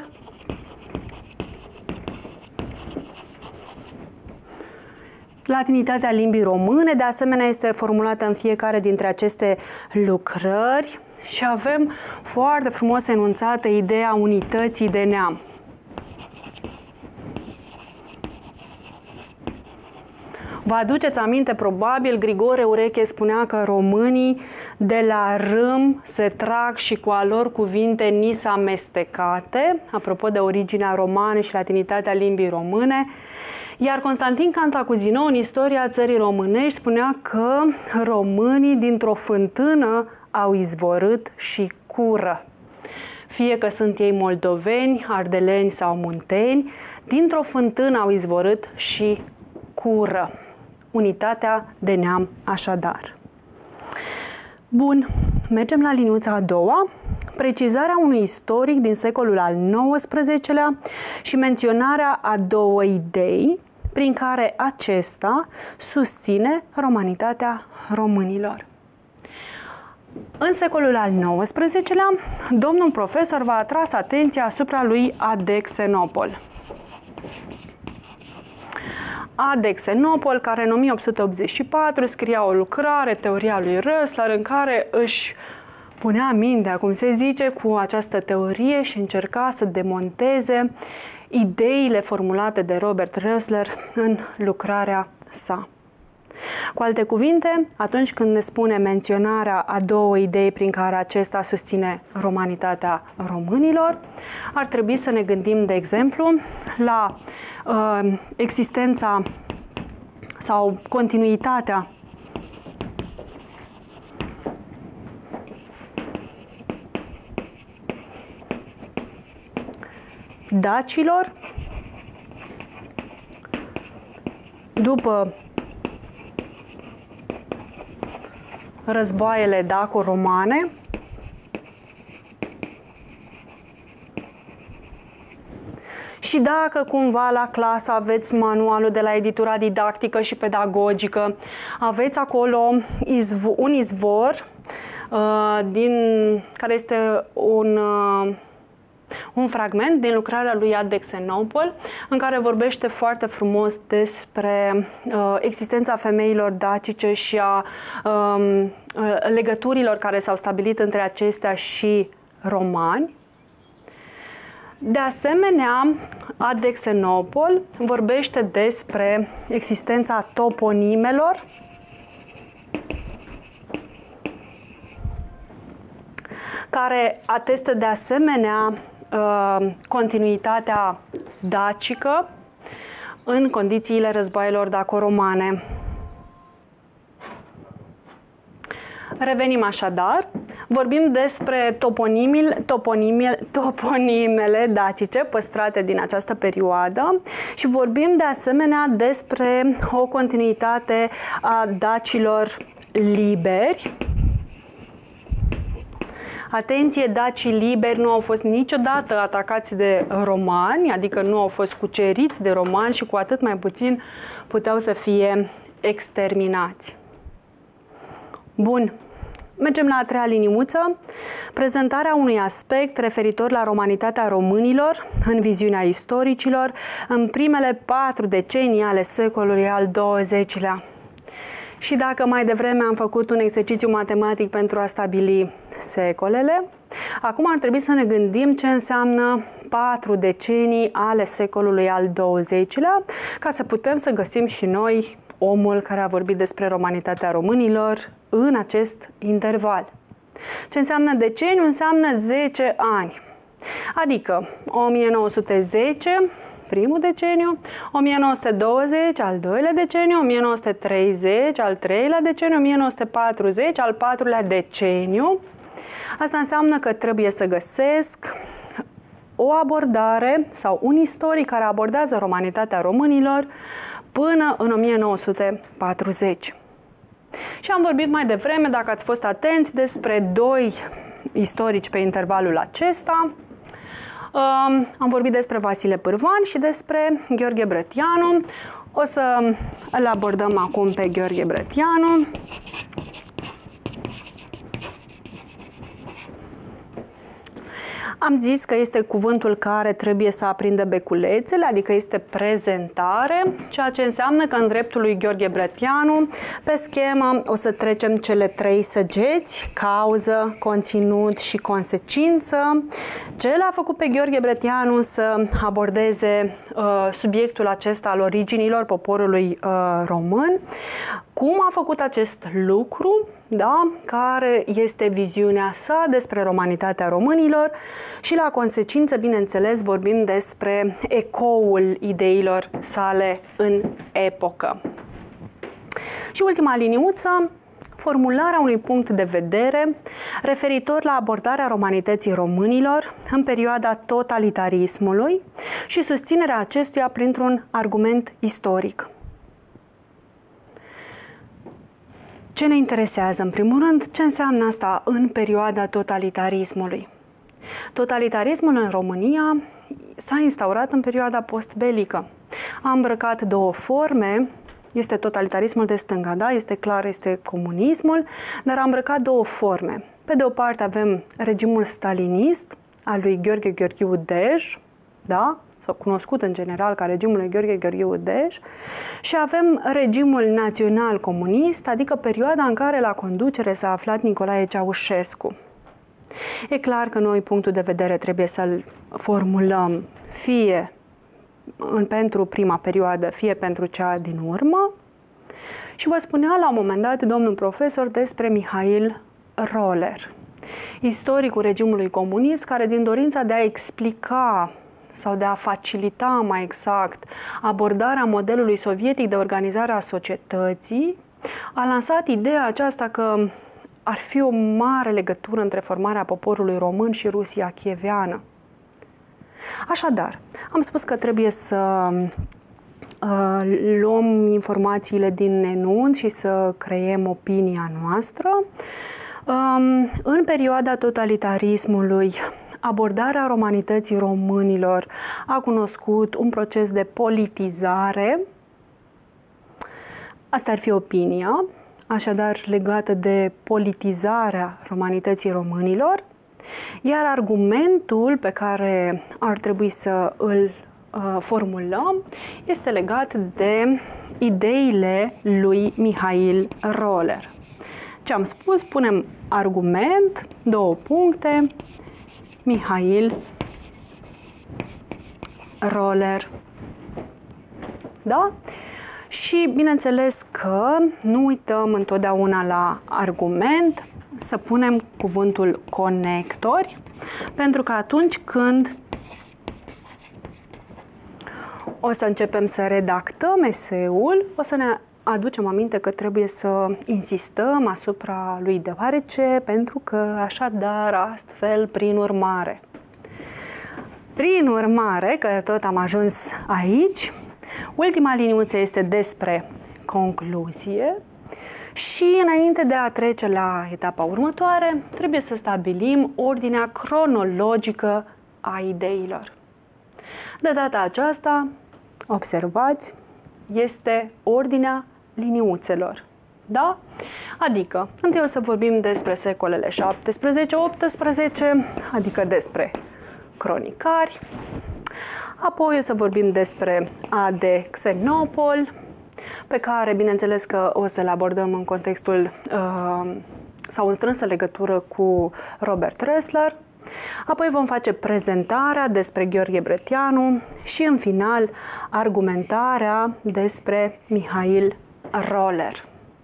latinitatea limbii române, de asemenea, este formulată în fiecare dintre aceste lucrări și avem foarte frumos enunțată ideea unității de neam. Vă aduceți aminte, probabil, Grigore Ureche spunea că românii de la râm se trag și cu a lor cuvinte nis amestecate, apropo de originea romană și latinitatea limbii române, iar Constantin Cantacuzino, în istoria țării românești, spunea că românii dintr-o fântână au izvorât și cură. Fie că sunt ei moldoveni, ardeleni sau munteni, dintr-o fântână au izvorât și cură. Unitatea de neam, așadar. Bun, mergem la liniuța a doua. Precizarea unui istoric din secolul al XIX-lea și menționarea a două idei prin care acesta susține romanitatea românilor. În secolul al XIX-lea, domnul profesor v-a atras atenția asupra lui Adexenopol. Adexenopol, care în 1884 scria o lucrare, Teoria lui Rössler, în care își punea mintea, cum se zice, cu această teorie și încerca să demonteze ideile formulate de Robert Rössler în lucrarea sa. Cu alte cuvinte, atunci când ne spune menționarea a două idei prin care acesta susține romanitatea românilor, ar trebui să ne gândim, de exemplu, la existența sau continuitatea dacilor după războaiele daco-romane și dacă cumva la clasă aveți manualul de la editura didactică și pedagogică, aveți acolo un izvor care este un fragment din lucrarea lui Adexenopol, în care vorbește foarte frumos despre existența femeilor dacice și a legăturilor care s-au stabilit între acestea și romani. De asemenea, Adexenopol vorbește despre existența toponimelor, care atestă de asemenea continuitatea dacică în condițiile războaielor daco-romane. Revenim așadar, vorbim despre toponimele dacice păstrate din această perioadă și vorbim de asemenea despre o continuitate a dacilor liberi. Atenție, dacii liberi nu au fost niciodată atacați de romani, adică nu au fost cuceriți de romani și cu atât mai puțin puteau să fie exterminați. Bun, mergem la a treia liniuță, prezentarea unui aspect referitor la romanitatea românilor în viziunea istoricilor în primele 4 decenii ale secolului al XX-lea. Și dacă mai devreme am făcut un exercițiu matematic pentru a stabili secolele, acum ar trebui să ne gândim ce înseamnă 4 decenii ale secolului al XX-lea, ca să putem să găsim și noi omul care a vorbit despre romanitatea românilor în acest interval. Ce înseamnă deceniu? Înseamnă 10 ani. Adică 1910, primul deceniu, 1920, al doilea deceniu, 1930, al treilea deceniu, 1940, al patrulea deceniu. Asta înseamnă că trebuie să găsesc o abordare sau un istoric care abordează romanitatea românilor până în 1940. Și am vorbit mai devreme, dacă ați fost atenți, despre 2 istorici pe intervalul acesta. Am vorbit despre Vasile Pârvan și despre Gheorghe Brătianu. O să îl abordăm acum pe Gheorghe Brătianu. Am zis că este cuvântul care trebuie să aprindă beculețele, adică este prezentare, ceea ce înseamnă că în dreptul lui Gheorghe Brătianu, pe schemă, o să trecem cele 3 săgeți, cauză, conținut și consecință. Ce l-a făcut pe Gheorghe Brătianu să abordeze subiectul acesta al originilor poporului român? Cum a făcut acest lucru? Da? Care este viziunea sa despre romanitatea românilor și la consecință, bineînțeles, vorbim despre ecoul ideilor sale în epocă. Și ultima liniuță, formularea unui punct de vedere referitor la abordarea romanității românilor în perioada totalitarismului și susținerea acestuia printr-un argument istoric. Ce ne interesează, în primul rând, ce înseamnă asta în perioada totalitarismului? Totalitarismul în România s-a instaurat în perioada postbelică. A îmbrăcat 2 forme, este totalitarismul de stânga, da? Este clar, este comunismul, dar a îmbrăcat 2 forme. Pe de o parte avem regimul stalinist al lui Gheorghe Gheorghiu Dej, da? Sau cunoscut în general ca regimul lui Gheorghe Gheorghiu Dej, și avem regimul național comunist, adică perioada în care la conducere s-a aflat Nicolae Ceaușescu. E clar că noi punctul de vedere trebuie să-l formulăm fie pentru prima perioadă, fie pentru cea din urmă. Și vă spunea la un moment dat domnul profesor despre Mihail Roller, istoricul regimului comunist, care din dorința de a explica sau de a facilita mai exact abordarea modelului sovietic de organizare a societății, a lansat ideea aceasta că ar fi o mare legătură între formarea poporului român și Rusia chieveană. Așadar, am spus că trebuie să luăm informațiile din enunț și să creăm opinia noastră. În perioada totalitarismului, abordarea romanității românilor a cunoscut un proces de politizare. Asta ar fi opinia, așadar legată de politizarea romanității românilor, iar argumentul pe care ar trebui să îl formulăm este legat de ideile lui Mihail Roller. Ce am spus? Punem argument, 2 puncte, Mihail Roller. Da? Și bineînțeles că nu uităm întotdeauna la argument să punem cuvântul conectori, pentru că atunci când o să începem să redactăm eseul, o să ne aducem aminte că trebuie să insistăm asupra lui deoarece, pentru că, așadar, astfel, prin urmare. Prin urmare, că tot am ajuns aici, ultima liniuță este despre concluzie și înainte de a trece la etapa următoare, trebuie să stabilim ordinea cronologică a ideilor. De data aceasta, observați, este ordinea liniuțelor. Da? Adică, întâi o să vorbim despre secolele 17-18, adică despre cronicari, apoi o să vorbim despre A.D. Xenopol, pe care, bineînțeles că o să-l abordăm în contextul sau în strânsă legătură cu Robert Ressler. Apoi vom face prezentarea despre Gheorghe Brătianu și, în final, argumentarea despre Mihail Roller.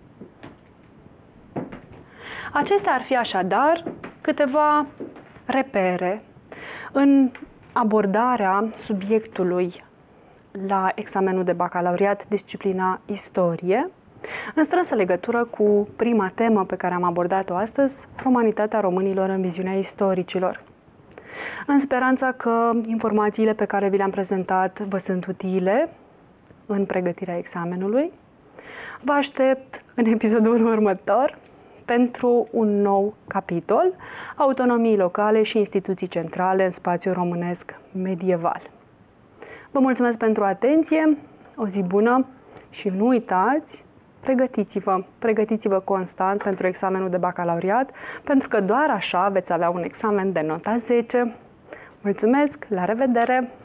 Acestea ar fi așadar câteva repere în abordarea subiectului la examenul de bacalaureat, disciplina istorie, în strânsă legătură cu prima temă pe care am abordat-o astăzi, romanitatea românilor în viziunea istoricilor. În speranța că informațiile pe care vi le-am prezentat vă sunt utile în pregătirea examenului, vă aștept în episodul următor pentru un nou capitol, autonomii locale și instituții centrale în spațiul românesc medieval. Vă mulțumesc pentru atenție, o zi bună și nu uitați, pregătiți-vă constant pentru examenul de bacalaureat, pentru că doar așa veți avea un examen de nota 10 Mulțumesc, la revedere!